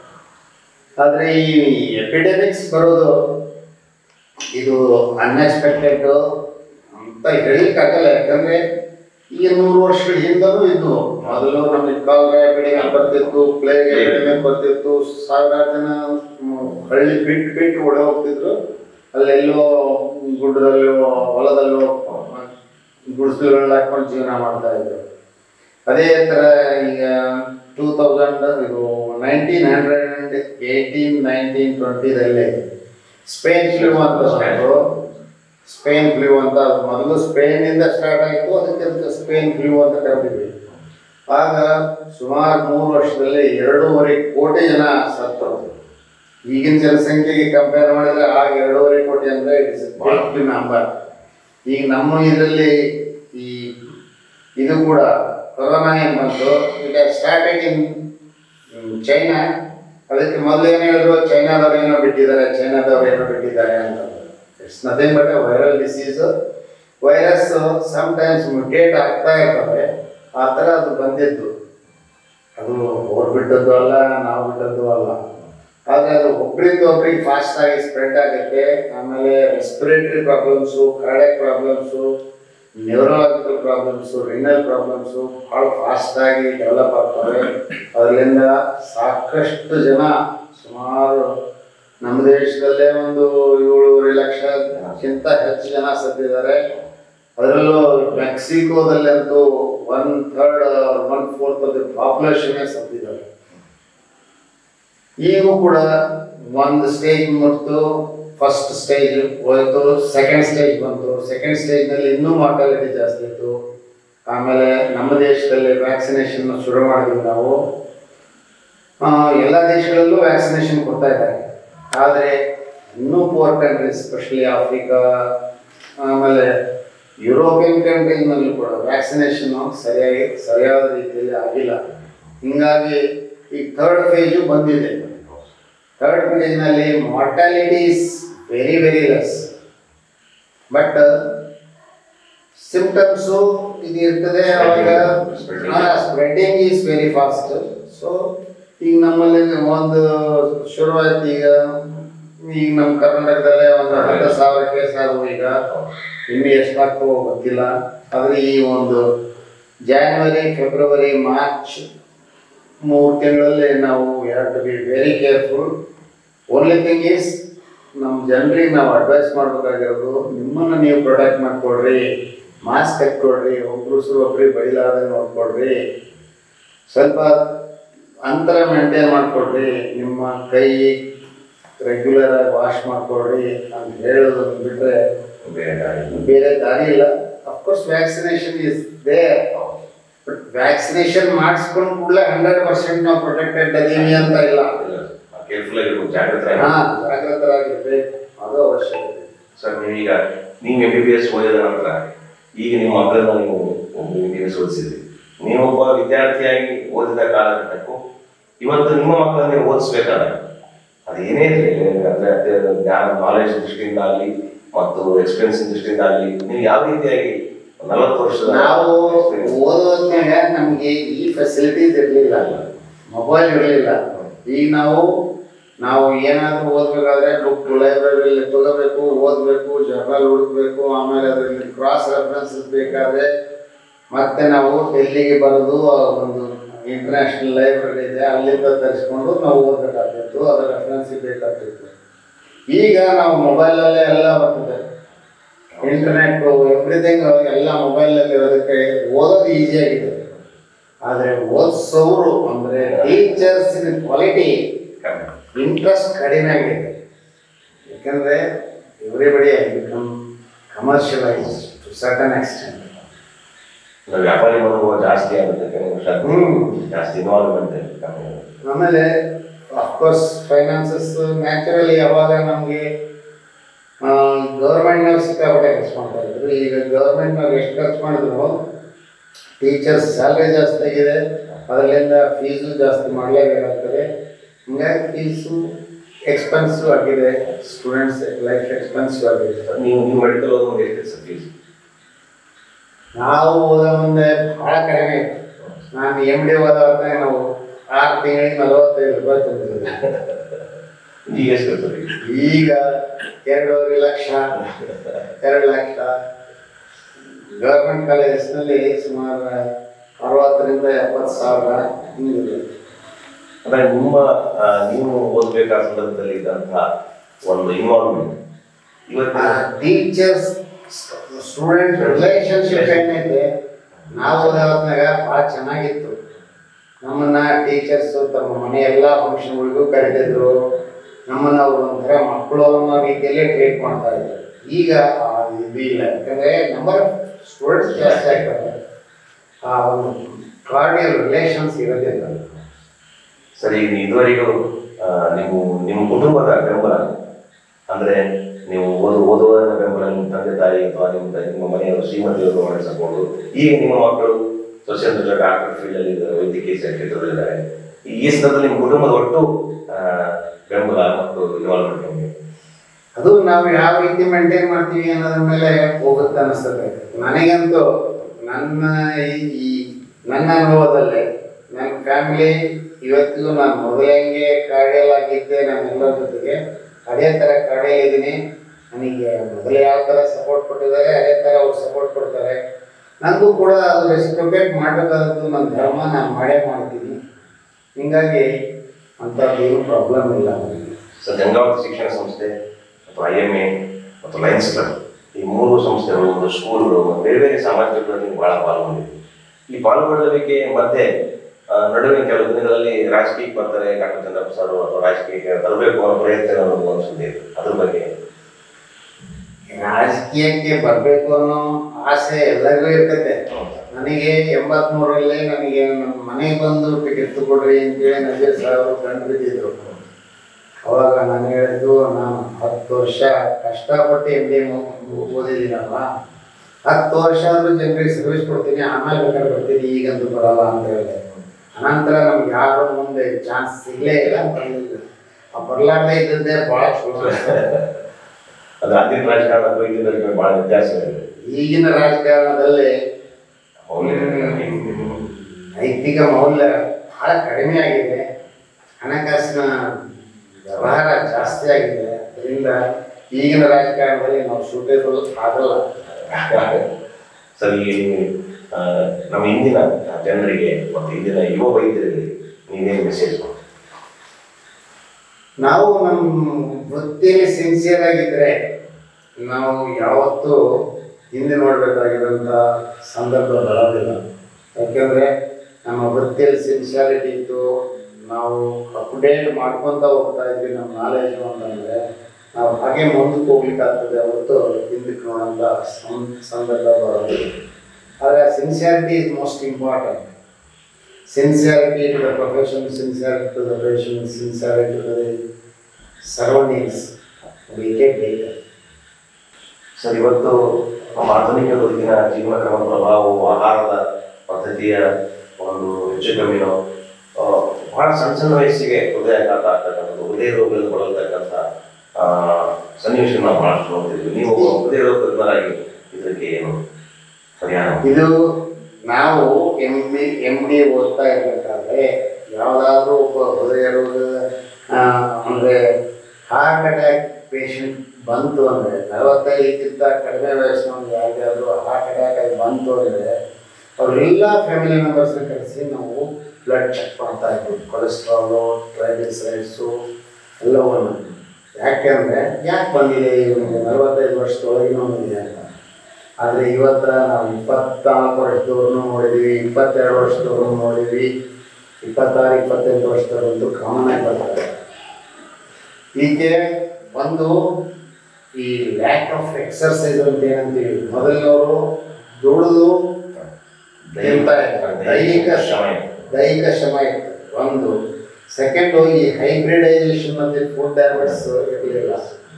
ಆದರೆ ಈ ಎಪಿಡೆಮಿಕ್ಸ್ ಬರೋದು ಇದು ಅನ್ಎಕ್ಸ್ಪೆಕ್ಟೆಡ್ ಅಂತ ಹೇಳಲಿಕ್ಕಾಗಲ್ಲ. ಯಾಕಂದರೆ ಈಗ ನೂರು ವರ್ಷಗಳ ಹಿಂದನೂ ಇದ್ವು. ಮೊದಲು ನಮಗೆ ಕಾಲರಾ ಎಪಿಡೆಮಿಕ್ ಬರ್ತಿತ್ತು, ಪ್ಲೇಗ್ ಎಪಿಡೆಮಿಕ್ ಬರ್ತಿತ್ತು. ಸಾವಿರಾರು ಜನ ಹಳ್ಳಿ ಬಿಟ್ಟು ಬಿಟ್ಟು ಓಡಿ ಹೋಗ್ತಿದ್ರು. ಅಲ್ಲೆಲ್ಲೋ ಗುಡ್ಡದಲ್ಲೋ ಹೊಲದಲ್ಲೋ ಗುಡಿಸಲುಗಳನ್ನ ಹಾಕೊಂಡು ಜೀವನ ಮಾಡ್ತಾ ಇದ್ರು. ಅದೇ ಥರ ಈಗ ಟೂ ತೌಸಂಡ್ ಇದು nineteen hundred and eighteen nineteen ಟ್ವೆಂಟಿದಲ್ಲಿ ಸ್ಪೇನ್ ಫ್ಲೂ ಅಂತ ಬಂತು. ಸ್ಪೇನ್ ಫ್ಲೂ ಅಂತ ಮೊದಲು ಸ್ಪೇನಿಂದ ಸ್ಟಾರ್ಟ್ ಆಯಿತು, ಅದಕ್ಕೆ ಸ್ಪೇನ್ ಫ್ಲೂ ಅಂತ ಕರೆದಿದ್ವಿ. ಆಗ ಸುಮಾರು ಮೂರು ವರ್ಷದಲ್ಲಿ ಎರಡೂವರೆ ಕೋಟಿ ಜನ ಸತ್ತರು. ಈಗಿನ ಜನಸಂಖ್ಯೆಗೆ ಕಂಪೇರ್ ಮಾಡಿದರೆ ಆಗ ಎರಡೂವರೆ ಕೋಟಿ ಅಂದರೆ ಇಟ್ಸ್ ಬಿಗ್ ನಂಬರ್. ಈಗ ನಮ್ಮ ಇದರಲ್ಲಿ ಈ ಇದು ಕೂಡ ಕೊರೋನಾ ಏನು ಬಂತು, it has started in China. ಅದಕ್ಕೆ ಮೊದಲು ಏನು ಹೇಳಿದ್ರು, ಚೈನಾದವ್ರು ಏನೋ ಬಿಟ್ಟಿದ್ದಾರೆ ಚೈನಾದವ್ರು ಏನೋ ಬಿಟ್ಟಿದ್ದಾರೆ ಅಂತ. It's nothing but a viral disease. Virus sometimes mutate ಆಗ್ತಾ ಇರ್ತವೆ. ಆ ಥರ ಅದು ಬಂದಿದ್ದು. ಅದು ಅವ್ರು ಬಿಟ್ಟದ್ದು ಅಲ್ಲ, ನಾವು ಬಿಟ್ಟದ್ದು ಅಲ್ಲ. ಆದರೆ ಅದು ಒಬ್ಬರಿಂದ ಒಬ್ರಿಗೆ ಫಾಸ್ಟಾಗಿ ಸ್ಪ್ರೆಡ್ ಆಗುತ್ತೆ. ಆಮೇಲೆ respiratory problems, cardiac problems, neurological problems, renal problems ಭಾಳ ಫಾಸ್ಟಾಗಿ ಡೆವಲಪ್ ಆಗ್ತವೆ. ಅದರಿಂದ ಸಾಕಷ್ಟು ಜನ, ಸುಮಾರು ನಮ್ಮ ದೇಶದಲ್ಲೇ ಒಂದು ಏಳೂವರೆ ಲಕ್ಷಕ್ಕಿಂತ ಹೆಚ್ಚು ಜನ ಸತ್ತಿದ್ದಾರೆ. ಅದರಲ್ಲೂ ಮೆಕ್ಸಿಕೋದಲ್ಲಂತೂ one third one fourth of the ಪಾಪ್ಯುಲೇಷನ್ನೇ ಸತ್ತಿದ್ದಾರೆ. ಈಗೂ ಕೂಡ ಒಂದು ಸ್ಟೇಜ್ ಮುಟ್ಟು ಫಸ್ಟ್ ಸ್ಟೇಜ್ ಹೋಯಿತು, ಸೆಕೆಂಡ್ ಸ್ಟೇಜ್ ಬಂತು. ಸೆಕೆಂಡ್ ಸ್ಟೇಜ್ನಲ್ಲಿ ಇನ್ನೂ ಮಾರ್ಟಾಲಿಟಿ ಜಾಸ್ತಿ ಇತ್ತು. ಆಮೇಲೆ ನಮ್ಮ ದೇಶದಲ್ಲಿ ವ್ಯಾಕ್ಸಿನೇಷನ್ ಶುರು ಮಾಡಿದ್ವಿ ನಾವು. ಎಲ್ಲ ದೇಶಗಳಲ್ಲೂ ವ್ಯಾಕ್ಸಿನೇಷನ್ ಕೊಡ್ತಾ ಇದ್ದಾರೆ. ಆದರೆ ಇನ್ನೂ ಪುವರ್ ಕಂಟ್ರೀಸ್, ಎಸ್ಪೆಷಲಿ ಆಫ್ರಿಕಾ, ಆಮೇಲೆ ಯುರೋಪಿಯನ್ ಕಂಟ್ರೀಸ್ನಲ್ಲೂ ಕೂಡ ವ್ಯಾಕ್ಸಿನೇಷನ್ನು ಸರಿಯಾಗಿ ಸರಿಯಾದ ರೀತಿಯಲ್ಲಿ ಆಗಿಲ್ಲ. ಹೀಗಾಗಿ ಈಗ ಥರ್ಡ್ ಫೇಜು ಬಂದಿದೆ. ಥರ್ಡ್ ಫೇಜ್ನಲ್ಲಿ mortality is very very less. But symptoms ಇದು ಇರ್ತದೆ. ಅವಾಗ spreading is very fast. So ಈಗ ನಮ್ಮಲ್ಲಿ ಒಂದು ಶುರುವಾಯ್ತು. ಈಗ ಈಗ ನಮ್ಮ ಕರ್ನಾಟಕದಲ್ಲೇ ಒಂದು ಹತ್ತು ಸಾವಿರ ಕೇಸ್ ಆದವು. ಈಗ ಇನ್ನೂ ಎಷ್ಟಾಗ್ತವೋ ಗೊತ್ತಿಲ್ಲ. ಆದರೆ ಈ ಒಂದು ಜಾನ್ವರಿ, ಫೆಬ್ರವರಿ, ಮಾರ್ಚ್ ಮೂರು ತಿಂಗಳಲ್ಲಿ ನಾವು have to be very careful. Only thing is ನಮ್ಮ ಜನರಿಗೆ ನಾವು ಅಡ್ವೈಸ್ ಮಾಡಬೇಕಾಗಿರೋದು, ನಿಮ್ಮನ್ನು ನೀವು ಪ್ರೊಟೆಕ್ಟ್ ಮಾಡಿಕೊಡ್ರಿ, ಮಾಸ್ಕ್ ಹಾಕ್ಕೊಡ್ರಿ, ಒಬ್ರು ಸುರು ಒಬ್ರಿಗೆ ಬೈಲಾರ್ದೆ ನೋಡ್ಕೊಡ್ರಿ, ಸ್ವಲ್ಪ ಅಂತರ ಮೇಂಟೈನ್ ಮಾಡಿಕೊಡ್ರಿ, ನಿಮ್ಮ ಕೈ ರೆಗ್ಯುಲರ್ ಆಗಿ ವಾಶ್ ಮಾಡಿಕೊಡ್ರಿ ಅಂತ ಹೇಳೋದನ್ನು ಬಿಟ್ಟರೆ ಬೇರೆ ದಾರಿ ಇಲ್ಲ. Of course vaccination is there, but vaccination ಮಾಡಿಸ್ಕೊಂಡು ಕೂಡಲೇ ಹಂಡ್ರೆಡ್ ಪರ್ಸೆಂಟ್ ನಾವು ಪ್ರೊಟೆಕ್ಟೆಡ್ ಅದೀವಿ ಅಂತ ಇಲ್ಲ. ಹಾಂ, ಜಾಗೃತರಾಗಿರ್ಬೇಕು, ಅದು ಅವಶ್ಯಕತೆ. ಸರ್, ನೀವೀಗ ನೀವು ಎಂ ಬಿ ಬಿ ಎಸ್ ಓದಿದ ನಂತರ ಈಗ ನಿಮ್ಮ ಮಕ್ಕಳನ್ನ ನೀವು ಎಂ ಬಿ ಬಿ ಎಸ್ ಓದಿಸಿದ್ರಿ. ನೀವೊಬ್ಬ ವಿದ್ಯಾರ್ಥಿಯಾಗಿ ಓದಿದ ಕಾಲಘಟ್ಟಕ್ಕೂ ಇವತ್ತು ನಿಮ್ಮ ಮಕ್ಕಳನ್ನ ನೀವು ಓದಿಸ್ಬೇಕಾದ್ರೆ ಅದು ಏನೇ ಇರಲಿ, ಅಂದರೆ ಜ್ಞಾನ ನಾಲೆಜ್ ದೃಷ್ಟಿಯಿಂದ ಆಗಲಿ ಮತ್ತು ಎಕ್ಸ್ಪೀರಿಯನ್ಸ್ ದೃಷ್ಟಿಯಿಂದ ಆಗಲಿ, ನೀವು ಯಾವ ರೀತಿಯಾಗಿ ನಲವತ್ತು ವರ್ಷದ ನಾವು ಓದೋದ್ನಾಗ ನಮಗೆ ಈ ಫೆಸಿಲಿಟೀಸ್ ಇರಲಿಲ್ಲ, ಮೊಬೈಲ್ ಇರಲಿಲ್ಲ. ಈಗ ನಾವು ನಾವು ಏನಾದರೂ ಓದಬೇಕಾದ್ರೆ ಬುಕ್ ಲೈಬ್ರರಿಯಲ್ಲಿ ತಗೋಬೇಕು, ಓದಬೇಕು, ಜರ್ನಲ್ ಹುಡುಕಬೇಕು, ಆಮೇಲೆ ಅದರಲ್ಲಿ ಕ್ರಾಸ್ ರೆಫರೆನ್ಸಸ್ ಬೇಕಾದರೆ ಮತ್ತೆ ನಾವು ಡೆಲ್ಲಿಗೆ ಬರೋದು ಒಂದು ಇಂಟರ್ನ್ಯಾಷನಲ್ ಲೈಬ್ರರಿ ಇದೆ, ಅಲ್ಲಿಂದ ತರಿಸ್ಕೊಂಡು ನಾವು ಓದಬೇಕಾಗ್ತಿತ್ತು, ಅದರ ರೆಫರೆನ್ಸಿಗೆ ಬೇಕಾಗ್ತಿತ್ತು. ಈಗ ನಾವು ಮೊಬೈಲಲ್ಲೇ ಎಲ್ಲ ಬರ್ತದೆ, ಇಂಟರ್ನೆಟ್ಟು ಎವ್ರಿಥಿಂಗ್ ಎಲ್ಲ ಮೊಬೈಲಲ್ಲಿ ಇರೋದಕ್ಕೆ ಓದೋದು ಈಸಿಯಾಗಿದೆ. ಆದರೆ ಓದಿಸೋರು ಅಂದರೆ ಟೀಚರ್ಸಿನ ಕ್ವಾಲಿಟಿ ಇಂಟ್ರೆಸ್ಟ್ ಕಡಿಮೆ ಆಗಿದೆ. ಯಾಕಂದರೆ everybody become commercialise to certain extent. ವ್ಯಾಪಾರಿ ಮನೋಭಾವ ಜಾಸ್ತಿ ಆಗುತ್ತೆ, ಜಾಸ್ತಿ ಇನ್ವಾಲ್ವ್ಮೆಂಟ್. ಆಮೇಲೆ ಅಫ್ಕೋರ್ಸ್ ಫೈನಾನ್ಸಸ್ ನ್ಯಾಚುರಲಿ ಯಾವಾಗ ನಮಗೆ ಗೌರ್ಮೆಂಟ್ನವ್ರು ಸಿಕ್ಕಾಪಟ್ಟೆ ಖರ್ಚು ಮಾಡ್ತಾ ಇದ್ರು. ಈಗ ಗೌರ್ಮೆಂಟ್ನವ್ರು ಎಷ್ಟು ಖರ್ಚು ಮಾಡಿದ್ರು, ಟೀಚರ್ಸ್ ಸ್ಯಾಲ್ರಿ ಜಾಸ್ತಿ ಆಗಿದೆ, ಅದರಿಂದ ಫೀಸು ಜಾಸ್ತಿ ಮಾಡಲೇಬೇಕಾಗ್ತದೆ. ಹೀಗಾಗಿ ಫೀಸು ಎಕ್ಸ್ಪೆನ್ಸಿವ್ ಆಗಿದೆ, ಸ್ಟೂಡೆಂಟ್ಸ್ ಲೈಫ್ ಎಕ್ಸ್ಪೆನ್ಸಿವ್ ಆಗಿದೆ. ನೀವು ನೀವು ಮೆಡಿಕಲ್ ಓದೋದು ಎಷ್ಟಿದೆ ಸರ್ ಫೀಸ್? ನಾವು ಓದೋ ಮುಂದೆ ಭಾಳ ಕಡಿಮೆ ಇತ್ತು. ನಾನು ಎಮ್ ಡಿ ಓದೋ ಹೊತ್ತಾಗ ನಾವು ಆರು ತಿಂಗಳಿಗೆ ನಲವತ್ತೈದು ರೂಪಾಯಿ ತುಂಬಿದ್ವಿ. ಈಗ ಎಷ್ಟು ಇರ್ತದೆ? ಈಗ ಎರಡೂವರೆ ಲಕ್ಷ ಎರಡು ಲಕ್ಷ ಗೌರ್ಮೆಂಟ್ ಕಾಲೇಜಸ್ನಲ್ಲಿ ಸುಮಾರು ಅರವತ್ತರಿಂದ ಎಪ್ಪತ್ತು ಸಾವಿರ ಹಿಂಗಿದೆ. ಅಂದರೆ ನಿಮ್ಮ ನೀವು ಓದಬೇಕಾದ ಸಂದರ್ಭದಲ್ಲಿ ಇದ್ದಂತಹ ಒಂದು ಇನ್ವಾಲ್ವ್ಮೆಂಟ್ ಇವತ್ತು ಟೀಚರ್ಸ್ ಸ್ಟೂಡೆಂಟ್ ರಿಲೇಷನ್ಶಿಪ್ ಏನೈತೆ, ನಾವು ಓದೋದ್ನಾಗ ಭಾಳ ಚೆನ್ನಾಗಿತ್ತು. ನಮ್ಮನ್ನ ಟೀಚರ್ಸು ತಮ್ಮ ಮನೆ ಎಲ್ಲ ಫಂಕ್ಷನ್ಗಳಿಗೂ ಕರೀತಿದ್ರು, ನಮ್ಮನ್ನು ಅವರು ಒಂಥರ ಮಕ್ಕಳು ಅನ್ನೋ ರೀತಿಯಲ್ಲೇ ಟ್ರೀಟ್ ಮಾಡ್ತಾ ಇದ್ರು. ಈಗ ಇದು ಇಲ್ಲ, ಯಾಕಂದರೆ ನಂಬರ್ ಆಫ್ ಸ್ಟೂಡೆಂಟ್ಸ್ ಜಾಸ್ತಿ ಆಗ್ತಾರೆ, ಆ ಒಂದು ಕಾರ್ಡಿಯಲ್ ರಿಲೇಷನ್ಸ್ ಇರೋದಿಲ್ಲ. ಸರಿ, ಈಗ ಇದುವರೆಗೂ ನೀವು ನಿಮ್ಮ ಕುಟುಂಬದ ಬೆಂಬಲ ಅಂದರೆ ನೀವು ಓದು ಓದುವುದರ ಬೆಂಬಲ ನಿಮ್ಮ ತಂದೆ ತಾಯಿ ಅಥವಾ ನಿಮ್ಮ ನಿಮ್ಮ ಮನೆಯವರು ಶ್ರೀಮತಿಯವರು ಮಾಡಿಸಬಹುದು. ಈಗ ನಿಮ್ಮ ಮಕ್ಕಳು ಸೋಷಿಯಲ್ ಡಾಕ್ಟರ್ ಫೀಲ್ಡಲ್ಲಿ ಇದ್ದಾರೆ, ವೈದ್ಯಕೀಯ ಕ್ಷೇತ್ರದಲ್ಲಿದ್ದಾರೆ. ಈ ಸಂದರ್ಭದಲ್ಲಿ ನಿಮ್ಮ ಕುಟುಂಬದ ಒಟ್ಟು ಬೆಂಬಲ ಮತ್ತು ಇನ್ವಾಲ್ವ್ಮೆಂಟ್ ನಮಗೆ ಅದು ನಾವು ಯಾವ ರೀತಿ ಮೇಂಟೈನ್ ಮಾಡ್ತೀವಿ ಅನ್ನೋದ್ರ ಮೇಲೆ ಹೋಗುತ್ತೆ ಅನ್ನಿಸ್ತದೆ. ನನಗಂತೂ ನನ್ನ ಈ ನನ್ನ ಅನುಭವದಲ್ಲೇ ನನ್ನ ಫ್ಯಾಮಿಲಿ ಇವತ್ತಿಗೂ ನಾನು ಮೊದಲಂಗೆ ಕಾರ್ಡಿಯಲ್ ಆಗಿದ್ದೆ ನಮ್ಮೆಲ್ಲರ ಜೊತೆಗೆ, ಅದೇ ಥರ ಕಾರ್ಡಿಯಲ್ ಇದ್ದೀನಿ. ನನಗೆ ಮೊದಲು ಯಾವ ಥರ ಸಪೋರ್ಟ್ ಕೊಟ್ಟಿದ್ದಾರೆ ಅದೇ ಥರ ಅವ್ರು ಸಪೋರ್ಟ್ ಕೊಡ್ತಾರೆ. ನನಗೂ ಕೂಡ ಅದು ರೆಸಿಪ್ರೊಕೇಟ್ ಮಾಡಬೇಕಾದದ್ದು ನನ್ನ ಧರ್ಮ, ನಾನು ಮಾಡೇ ಮಾಡ್ತೀನಿ. ಹೀಗಾಗಿ ಅಂಥದ್ದು ಏನು ಪ್ರಾಬ್ಲಮ್ ಇಲ್ಲ ನನಗೆ. ಸರ್, ಗಂಗಾವತಿ ಶಿಕ್ಷಣ ಸಂಸ್ಥೆ ಮತ್ತು ಐ ಎಮ್ ಎ ಮತ್ತು ಲಯನ್ಸ್ ಕ್ಲಬ್ ಈ ಮೂರು ಸಂಸ್ಥೆಗಳು, ಒಂದು ಸ್ಕೂಲ್ಗಳು, ಬೇರೆ ಬೇರೆ ಸಾಮಾಜಿಕಗಳಲ್ಲಿ ಭಾಳ ಪಾಲ್ಗೊಂಡಿದೆ. ಈ ಪಾಲ್ಗೊಳ್ಳುವಿಕೆ ಮತ್ತೆ ನಡುವೆ ಕೆಲವು ದಿನಗಳಲ್ಲಿ ರಾಜಕೀಯಕ್ಕೆ ಬರ್ತಾರೆ ಡಾಕ್ಟರ್ ಚಂದ್ರಪ್ಪ ಸರ್, ಅಥವಾ ರಾಜಕೀಯಕ್ಕೆ ತರಬೇಕು ಅನ್ನೋ ಪ್ರಯತ್ನ ಒಂದು ಸುದ್ದಿ ಇದೆ, ಅದ್ರ ಬಗ್ಗೆ? ರಾಜಕೀಯಕ್ಕೆ ಬರಬೇಕು ಅನ್ನೋ ಆಸೆ ಎಲ್ಲರಿಗೂ ಇರ್ತೈತೆ. ನನಗೆ ಎಂಬತ್ಮೂರರಲ್ಲಿ ನನಗೆ ನಮ್ಮ ಮನೆಗೆ ಬಂದು ಟಿಕೆಟ್ ತಗೊಳ್ರಿ ಅಂತೇಳಿ ನಜೀರ್ ಸಾಹೇಬರು ಕಂಡು ಬಿದ್ದಿದ್ರು. ಅವಾಗ ನಾನು ಹೇಳಿದ್ದು, ನಾನು ಹತ್ತು ವರ್ಷ ಕಷ್ಟಪಟ್ಟು ಎಮ್ ಡಿ ಓದಿದ್ದೀನಲ್ಲ, ಹತ್ತು ವರ್ಷ ಆದರೂ ಜನರಿಗೆ ಸರ್ವಿಸ್ ಕೊಡ್ತೀನಿ, ಆಮೇಲೆ ಬೇಕಾದ್ರೆ ಬರ್ತೀನಿ, ಈಗಂತೂ ಬರಲ್ಲ ಅಂತ ಹೇಳಿದೆ. ಅನಂತರ ನಮ್ಗೆ ಯಾರು ಮುಂದೆ ಚಾನ್ಸ್ ಸಿಗಲೇ ಇಲ್ಲ ಅಂತ ಹೇಳಿದ್ರು. ಆ ಬರಲಾರ್ದೇ ಇದ್ದದ್ದೇ ಭಾಳ ಚಲೋ. ಅದು ಅಂದಿನ ರಾಜಕಾರಣ ಅಥವಾ ಇಂದಿನ ರಾಜಕಾರಣ ಭಾಳ ವ್ಯತ್ಯಾಸ ಇದೆ. ಈಗಿನ ರಾಜಕಾರಣದಲ್ಲಿ ನೈತಿಕ ಮೌಲ್ಯ ಬಹಳ ಕಡಿಮೆ ಆಗಿದೆ, ಹಣಕಾಸಿನ ವ್ಯವಹಾರ ಜಾಸ್ತಿ ಆಗಿದೆ. ಅದರಿಂದ ಈಗಿನ ರಾಜಕಾರಣದಲ್ಲಿ ನಾವು ಸೂಟೇಬಲ್ ಆಗಲ್ಲ. ಸರ್, ಈಗ ನಮ್ಮ ಇಂದಿನ ಜನರಿಗೆ ಮತ್ತು ಇಂದಿನ ಯುವ ವೈದ್ಯರಿಗೆ ನೀವೇನು ಮೆಸೇಜ್ ಕೊಡ್ತೀವಿ? ನಾವು ನಮ್ಮ ವೃತ್ತಿಯಲ್ಲಿ ಸಿನ್ಸಿಯರ್ ಆಗಿದ್ರೆ ನಾವು ಯಾವತ್ತೂ ಹಿಂದೆ ನೋಡಬೇಕಾಗಿರೋಂಥ ಸಂದರ್ಭ ಬರೋದಿಲ್ಲ. ಯಾಕೆಂದರೆ ನಮ್ಮ ವೃತ್ತಿಯಲ್ಲಿ ಸಿನ್ಸಿಯಾರಿಟಿ ಇತ್ತು, ನಾವು ಅಪ್ಡೇಟ್ ಮಾಡ್ಕೊತ ಹೋಗ್ತಾ ಇದ್ವಿ ನಮ್ಮ ನಾಲೆಜು ಅಂತಂದರೆ ನಾವು ಹಾಗೆ ಮುಂದಕ್ಕೆ ಹೋಗ್ಲಿಕ್ಕಾಗ್ತದೆ ಹೊರತು ಹಿಂದಕ್ಕೆ ನೋಡೋಂಥ ಸಂದರ್ಭ ಬರೋದಿಲ್ಲ. ಆದರೆ sincerity is most important. Sincerity to the profession, sincerity to the patient, sincerity to the surroundings. We get better. Sir, ಇವತ್ತು ನಮ್ಮ ಆಧುನಿಕ ಬದುಕಿನ ಜೀವನ ಕ್ರಮ ಪ್ರಭಾವವು ಆಹಾರದ ಪದ್ಧತಿಯ ಒಂದು ಹೆಚ್ಚು ಕಮ್ಮಿನೋ ಬಹಳ ಸಣ್ಣ ಸಣ್ಣ ವಯಸ್ಸಿಗೆ ಹೃದಯಾಘಾತ ಆಗ್ತಕ್ಕಂಥದ್ದು, ಹೃದಯ ರೋಗಗಳು ಬಳಲ್ತಕ್ಕಂಥ ಸನ್ನಿವೇಶ ನಾವು ಬಹಳಷ್ಟು ನೋಡ್ತಿದ್ವಿ. ನೀವು ಹೃದಯ ರೋಗ ತಜ್ಞರಾಗಿ ಇದಕ್ಕೆ ಏನು ಪರಿಹಾರ? ಇದು ನಾವು ಎಮ್ ಬಿ ಎಮ್ ಡಿ ಓದ್ತಾ ಇರಬೇಕಾದ್ರೆ ಯಾವುದಾದ್ರೂ ಒಬ್ಬ ಹೃದಯ ರೋಗ ಅಂದರೆ ಹಾರ್ಟ್ ಅಟ್ಯಾಕ್ ಪೇಷಂಟ್ ಬಂತು ಅಂದರೆ, ನಲವತ್ತೈದಕ್ಕಿಂತ ಕಡಿಮೆ ವಯಸ್ಸಿನವ್ರಿಗೆ ಯಾರಿಗಾದರೂ ಹಾರ್ಟ್ ಅಟ್ಯಾಕ್ ಆಗಿ ಬಂತು ಅಂದರೆ ಅವರೆಲ್ಲ ಫ್ಯಾಮಿಲಿ ಮೆಂಬರ್ಸ್ನ ಕರೆಸಿ ನಾವು ಬ್ಲಡ್ ಚೆಕ್ ಮಾಡ್ತಾ ಇದ್ವಿ. ಕೊಲೆಸ್ಟ್ರಾಲು, ಟ್ರೈಗ್ಲಿಸರೈಡ್ಸು ಎಲ್ಲವನ್ನು. ಯಾಕೆಂದರೆ ಯಾಕೆ ಬಂದಿದೆ ಇವನಿಗೆ ನಲವತ್ತೈದು ವರ್ಷದೊಳಗಿನವನಿಗೆ ಅಂತ. ಆದರೆ ಇವತ್ತು ನಾವು ಇಪ್ಪತ್ನಾಲ್ಕು ವರ್ಷದವ್ರನ್ನೂ ನೋಡಿದ್ವಿ, ಇಪ್ಪತ್ತೆರಡು ವರ್ಷದವ್ರನ್ನೂ ನೋಡಿದ್ವಿ, ಇಪ್ಪತ್ತಾರು ಇಪ್ಪತ್ತೆಂಟು ವರ್ಷದವ್ರಂತೂ ಕಾಮನ್ ಆಗಿ ಬರ್ತಾರೆ. ಹೀಗೆ ಒಂದು ಈ ಲ್ಯಾಕ್ ಆಫ್ ಎಕ್ಸರ್ಸೈಸ್ ಅಂತ ಏನಂತೀವಿ, ಮೊದಲಿನವರು ದುಡಿದು ತಿಂತಾ ಇದ್ದಾರೆ, ದೈಹಿಕ ಶ್ರಮ ದೈಹಿಕ ಶ್ರಮ ಇತ್ತು ಒಂದು. ಸೆಕೆಂಡು, ಈ ಹೈಬ್ರಿಡೈಸೇಷನ್ ಮತ್ತು ಫುಡ್ ಹ್ಯಾಬಿಟ್ಸ್ ಇರಲಿಲ್ಲ.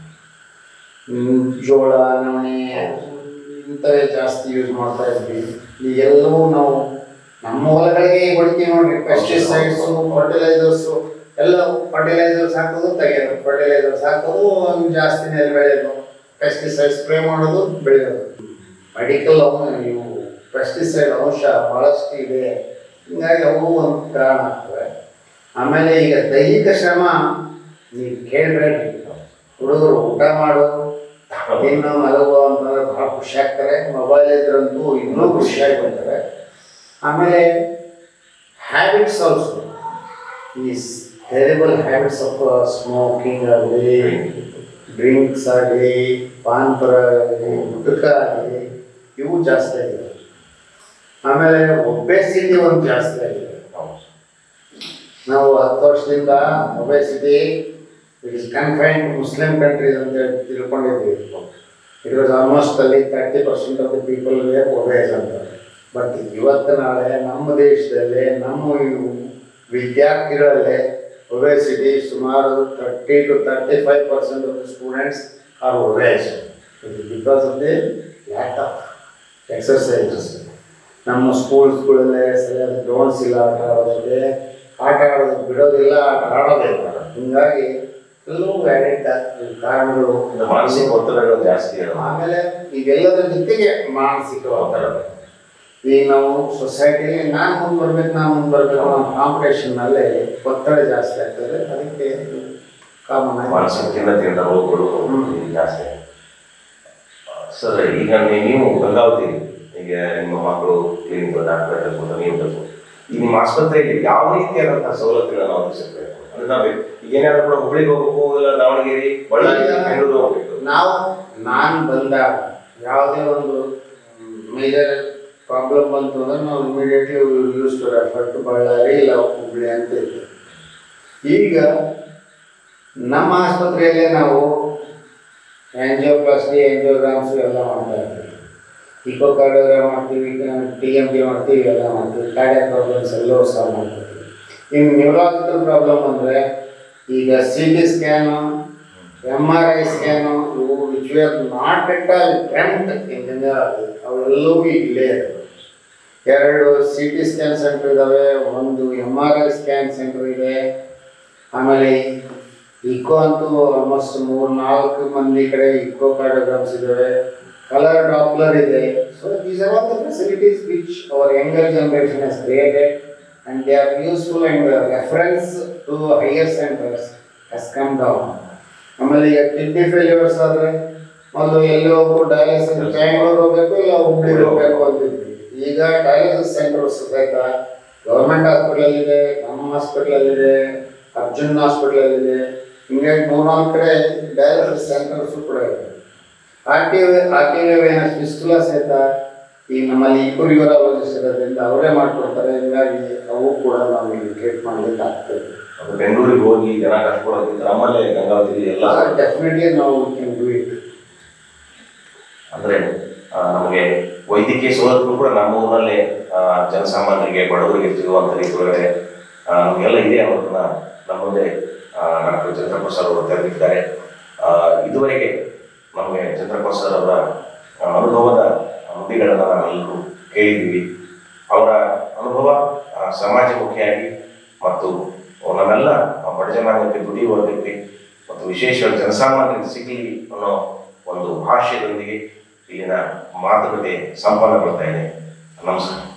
ಜೋಳ, ನವಣೆ ಇಂಥವೇ ಜಾಸ್ತಿ ಯೂಸ್ ಮಾಡ್ತಾ ಇದ್ವಿ. ಈಗೆಲ್ಲವೂ ನಾವು ನಮ್ಮ ಹೊಲಗಳಿಗೆ ಹೊಡಿತೀವಿ ನೋಡ್ರಿ, ಪೆಸ್ಟಿಸೈಡ್ಸು, ಫರ್ಟಿಲೈಸರ್ಸು ಎಲ್ಲ. ಫರ್ಟಿಲೈಸರ್ಸ್ ಹಾಕೋದು ತೆಗೆಯೋದು, ಫರ್ಟಿಲೈಸರ್ಸ್ ಹಾಕೋದು ಜಾಸ್ತಿ ನೆಲೆ ಬೆಳೆಯೋದು, ಪೆಸ್ಟಿಸೈಡ್ ಸ್ಪ್ರೇ ಮಾಡೋದು ಬೆಳೆಯೋದು. ಮೆಡಿಕಲ್ ಇವು ಪೆಸ್ಟಿಸೈಡ್ ಅಂಶ ಭಾಳಷ್ಟು ಇದೆ, ಹೀಗಾಗಿ ಅವು ಒಂದು ಕಾರಣ ಆಗ್ತವೆ. ಆಮೇಲೆ ಈಗ ದೈಹಿಕ ಶ್ರಮ ನೀವು ಕೇಳಬೇಡ್ರಿ, ಹುಡುಗರು ಊಟ ಮಾಡು ಇನ್ನು ಮಲಗು ಅಂತಂದ್ರೆ ಭಾಳ ಖುಷಿ ಆಗ್ತಾರೆ. ಮೊಬೈಲ್ ಇದ್ರಂತೂ ಇನ್ನೂ ಖುಷಿಯಾಗಿ ಬರ್ತಾರೆ. ಆಮೇಲೆ ಹ್ಯಾಬಿಟ್ಸ್ ಆಲ್ಸೋ, ಈ ಹೆರಿಬಲ್ ಹ್ಯಾಬಿಟ್ಸ್ ಆಫ್ ಸ್ಮೋಕಿಂಗ್ ಆಗಲಿ, ಡ್ರಿಂಕ್ಸ್ ಆಗಲಿ, ಪಾನ್ಪುರ ಆಗಲಿ, ಗುಟ್ಕ ಆಗಲಿ, ಇವು ಜಾಸ್ತಿ ಆಗಿದೆ. ಆಮೇಲೆ ಒಬೆಸಿಟಿ ಒಂದು ಜಾಸ್ತಿ ಆಗಿದೆ. ನಾವು ಹತ್ತು ವರ್ಷದಿಂದ obesity it is confined Muslim countries ಅಂತ ಹೇಳಿ ತಿಳ್ಕೊಂಡಿದ್ವಿ. ಇಟ್ ವಾಸ್ ಆಲ್ಮೋಸ್ಟ್ ಅಲ್ಲಿ thirty percent of the people were obese ಅಂತ. ಬಟ್ ಇವತ್ತು ನಾಳೆ ನಮ್ಮ ದೇಶದಲ್ಲಿ ನಮ್ಮ ವಿದ್ಯಾರ್ಥಿಗಳಲ್ಲೇ ಒಬೆಸಿಟಿ ಸುಮಾರು thirty to thirty five percent of the students are obese. Because of the lack of exercises. ನಮ್ಮ ಸ್ಕೂಲ್ಸ್ಗಳಲ್ಲೇ ಸರಿಯಾದ ಗ್ರೌಂಡ್ಸ್ ಇಲ್ಲ ಆಟ ಆಡೋದಕ್ಕೆ, ಆಟ ಆಡೋದಕ್ಕೆ ಬಿಡೋದಿಲ್ಲ, ಆಟ ಆಡೋದಿಲ್ಲ. ಹೀಗಾಗಿ ಎಲ್ಲವೂ ವ್ಯಾಲಿಡ್ ಕಾರಣಗಳು. ಮಾನಸಿಕ ಒತ್ತಡಗಳು ಜಾಸ್ತಿ. ಆಮೇಲೆ ಇದೆಲ್ಲದರ ಜೊತೆಗೆ ಮಾನಸಿಕ ಒತ್ತಡ. ಈಗ ನಾವು ಸೊಸೈಟಿಯಲ್ಲಿ ನಾನು ಮುಂದೆ ಬರ್ಬೇಕು ನಾನು ಮುಂದೆ ಬರಬೇಕು ಅನ್ನೋ ಕಾಂಪಿಟೇಷನ್ನಲ್ಲಿ ಒತ್ತಡ ಜಾಸ್ತಿ ಆಗ್ತದೆ. ಅದಕ್ಕೆ ಕಾಮನ್ ಆಗಿ ಮಾನಸಿಕ ಖಿನ್ನತೆಯಿಂದ ರೋಗಗಳು ಜಾಸ್ತಿ. ಸರ್, ಈಗ ನೀವು ಗಂಗಾವತಿ, ಈಗ ನಿಮ್ಮ ಮಕ್ಕಳು ಕ್ಲಿನಿಕ್ ಡಾಕ್ಟರ್ ಕೆಲಸ, ನೀವು ಕೆಲಸ, ಈ ನಿಮ್ಮ ಆಸ್ಪತ್ರೆಯಲ್ಲಿ ಯಾವ ರೀತಿಯಾದಂತಹ ಸವಲತ್ತುಗಳನ್ನು ಒದಗಿಸಬೇಕು ಅಂದ್ರೆ ನಾವು ಏನಾದ್ರು ಕೂಡ ಹುಬ್ಳಿಗೆ ಹೋಗ್ಬೇಕು, ಇಲ್ಲ ದಾವಣಗೆರೆ, ಬಳ್ಳಾರಿ, ಬೆಂಗಳೂರು ಹೋಗ್ಬೇಕು. ನಾವು ನಾನು ಬಂದಾಗ ಯಾವುದೇ ಒಂದು ಮೇಜರ್ ಪ್ರಾಬ್ಲಮ್ ಬಂತು ಅಂದ್ರೆ ನಾವು immediately use to refer to Ballari ಇಲ್ಲ ಹುಬ್ಳಿ ಅಂತ ಇತ್ತು. ಈಗ ನಮ್ಮ ಆಸ್ಪತ್ರೆಯಲ್ಲೇ ನಾವು ಆ್ಯಂಜಿಯೋಪ್ಲಾಸ್ಟಿ, ಆ್ಯಂಜಿಯೋಗ್ರಾಮ್ಸು ಎಲ್ಲ ಮಾಡ್ತಾ ಇದ್ದೀವಿ. ಇಕೋ ಕಾರ್ಡಿಯೋಗ್ರಾಮ್ ಮಾಡ್ತೀವಿ, ಟಿ ಎಮ್ ಟಿ ಮಾಡ್ತೀವಿ, ಎಲ್ಲ ಮಾಡ್ತೀವಿ. ಕಾರ್ಡಿಯಾಕ್ ಪ್ರಾಬ್ಲಮ್ಸ್ ಎಲ್ಲವೂ ಸಾಲ್ವ್ ಮಾಡ್ತೀವಿ. ಇನ್ನು ನ್ಯೂರಾಲಜಿಕಲ್ ಪ್ರಾಬ್ಲಮ್ ಅಂದರೆ ಈಗ C T scan, M R I scan, ಇವು which we are not at all dreamt in general, ಅವೆಲ್ಲವೂ ಇಲ್ಲೇ ಇದ್ದಾವೆ. ಎರಡು ಸಿ ಟಿ ಸ್ಕ್ಯಾನ್ ಸೆಂಟರ್ ಇದ್ದಾವೆ, ಒಂದು M R I scan centre ಇದೆ. ಆಮೇಲೆ ಇಕೋ ಅಂತೂ ಆಲ್ಮೋಸ್ಟ್ ಮೂರು ನಾಲ್ಕು ಮಂದಿ ಕಡೆ ಇಕೋ ಕಾರ್ಡಿಯೋಗ್ರಾಮ್ಸ್ ಇದ್ದಾವೆ. ಕಲರ್ ಡಾಪ್ಲರ್ ಇದೆ. So these are all the facilities which our younger generation has created and they are useful and uh, reference to higher centers has come down. ಆಮೇಲೆ ಈಗ kidney failures ಆದರೆ ಮೊದಲು ಎಲ್ಲಿ ಹೋಗ್ಬೇಕು dialysis Bangalore ಹೋಗ್ಬೇಕು ಇಲ್ಲ ಹುಬ್ಳಿ ಹೋಗ್ಬೇಕು ಅಂತಿದ್ವಿ. ಈಗ ಡಯಾಲಿಸಿಸ್ ಸೆಂಟರ್ಸ್ ಸಹಿತ ಗೌರ್ಮೆಂಟ್ ಹಾಸ್ಪಿಟಲಲ್ಲಿದೆ, ನಮ್ಮ ಹಾಸ್ಪಿಟಲಲ್ಲಿದೆ, ಅರ್ಜುನ್ ಹಾಸ್ಪಿಟಲಲ್ಲಿದೆ, ಹಿಂಗಾಗಿ ಮೂರ್ನಾಲ್ಕು ಕಡೆ ಡಯಾಲಿಸಿಸ್ ಸೆಂಟರ್ಸು ಕೂಡ ಇದೆ. R T R T venous fistula ಸಹಿತ ಈಗ ನಮ್ಮಲ್ಲಿ ಇಬ್ಬರು ಯೂರಾಲಜಿಸ್ಟ್ ಇರೋದ್ರಿಂದ ಅವರೇ ಮಾಡಿಕೊಡ್ತಾರೆ. ಹೀಗಾಗಿ ಅವು ಕೂಡ ನಾವು ಇಲ್ಲಿ ಟ್ರೀಟ್ ಮಾಡಲಿಕ್ಕೆ ಆಗ್ತದೆ. ಬೆಂಗಳೂರಿಗೆ ಹೋಗಿ ಜನ ಕಷ್ಟಪಡೋದ್ರಿಂದ ನಮ್ಮಲ್ಲೇ ಗಂಗಾವತಿ ಎಲ್ಲ ಡೆಫಿನೆಟ್ಲಿ ನಾವು ಕ್ಯಾನ್ ಡೂ ಇಟ್. ಅಂದರೆ ನಮಗೆ ವೈದ್ಯಕೀಯ ಸೌಲಭ್ಯ ಕೂಡ ನಮ್ಮ ಊರಿನಲ್ಲೇ ಜನಸಾಮಾನ್ಯರಿಗೆ ಬಡವರಿಗೆ ಸಿಗುವಂಥ ರೀತಿಯೊಳಗಡೆ ನಮಗೆಲ್ಲ ಇದೆ ಅನ್ನೋದನ್ನ ನಮ್ಮ ಮುಂದೆ ಡಾಕ್ಟರ್ ಚಂದ್ರಪ್ಪ ಸರ್ ಅವರು ತೆರೆದಿದ್ದಾರೆ. ಇದುವರೆಗೆ ನಮಗೆ ಚಂದ್ರಪ್ಪ ಸರ್ ಅವರ ಅನುಭವದ ನುಡಿಗಳನ್ನು ನಾವೆಲ್ಲರೂ ಕೇಳಿದ್ದೀವಿ. ಅವರ ಅನುಭವ ಸಮಾಜಮುಖಿಯಾಗಿ ಮತ್ತು ನಮ್ಮೆಲ್ಲ ಬಡ ಜನಾಂಗಕ್ಕೆ ದುಡಿಯುವ ವರ್ಗಕ್ಕೆ ಮತ್ತು ವಿಶೇಷವಾಗಿ ಜನಸಾಮಾನ್ಯರಿಗೆ ಸಿಗಲಿ ಅನ್ನೋ ಒಂದು ಭಾಷ್ಯದೊಂದಿಗೆ ಇಲ್ಲಿನ ಮಾತುಕತೆ ಸಂಪನ್ನಗೊಳ್ತಾ ಇದೆ. ನಮಸ್ಕಾರ.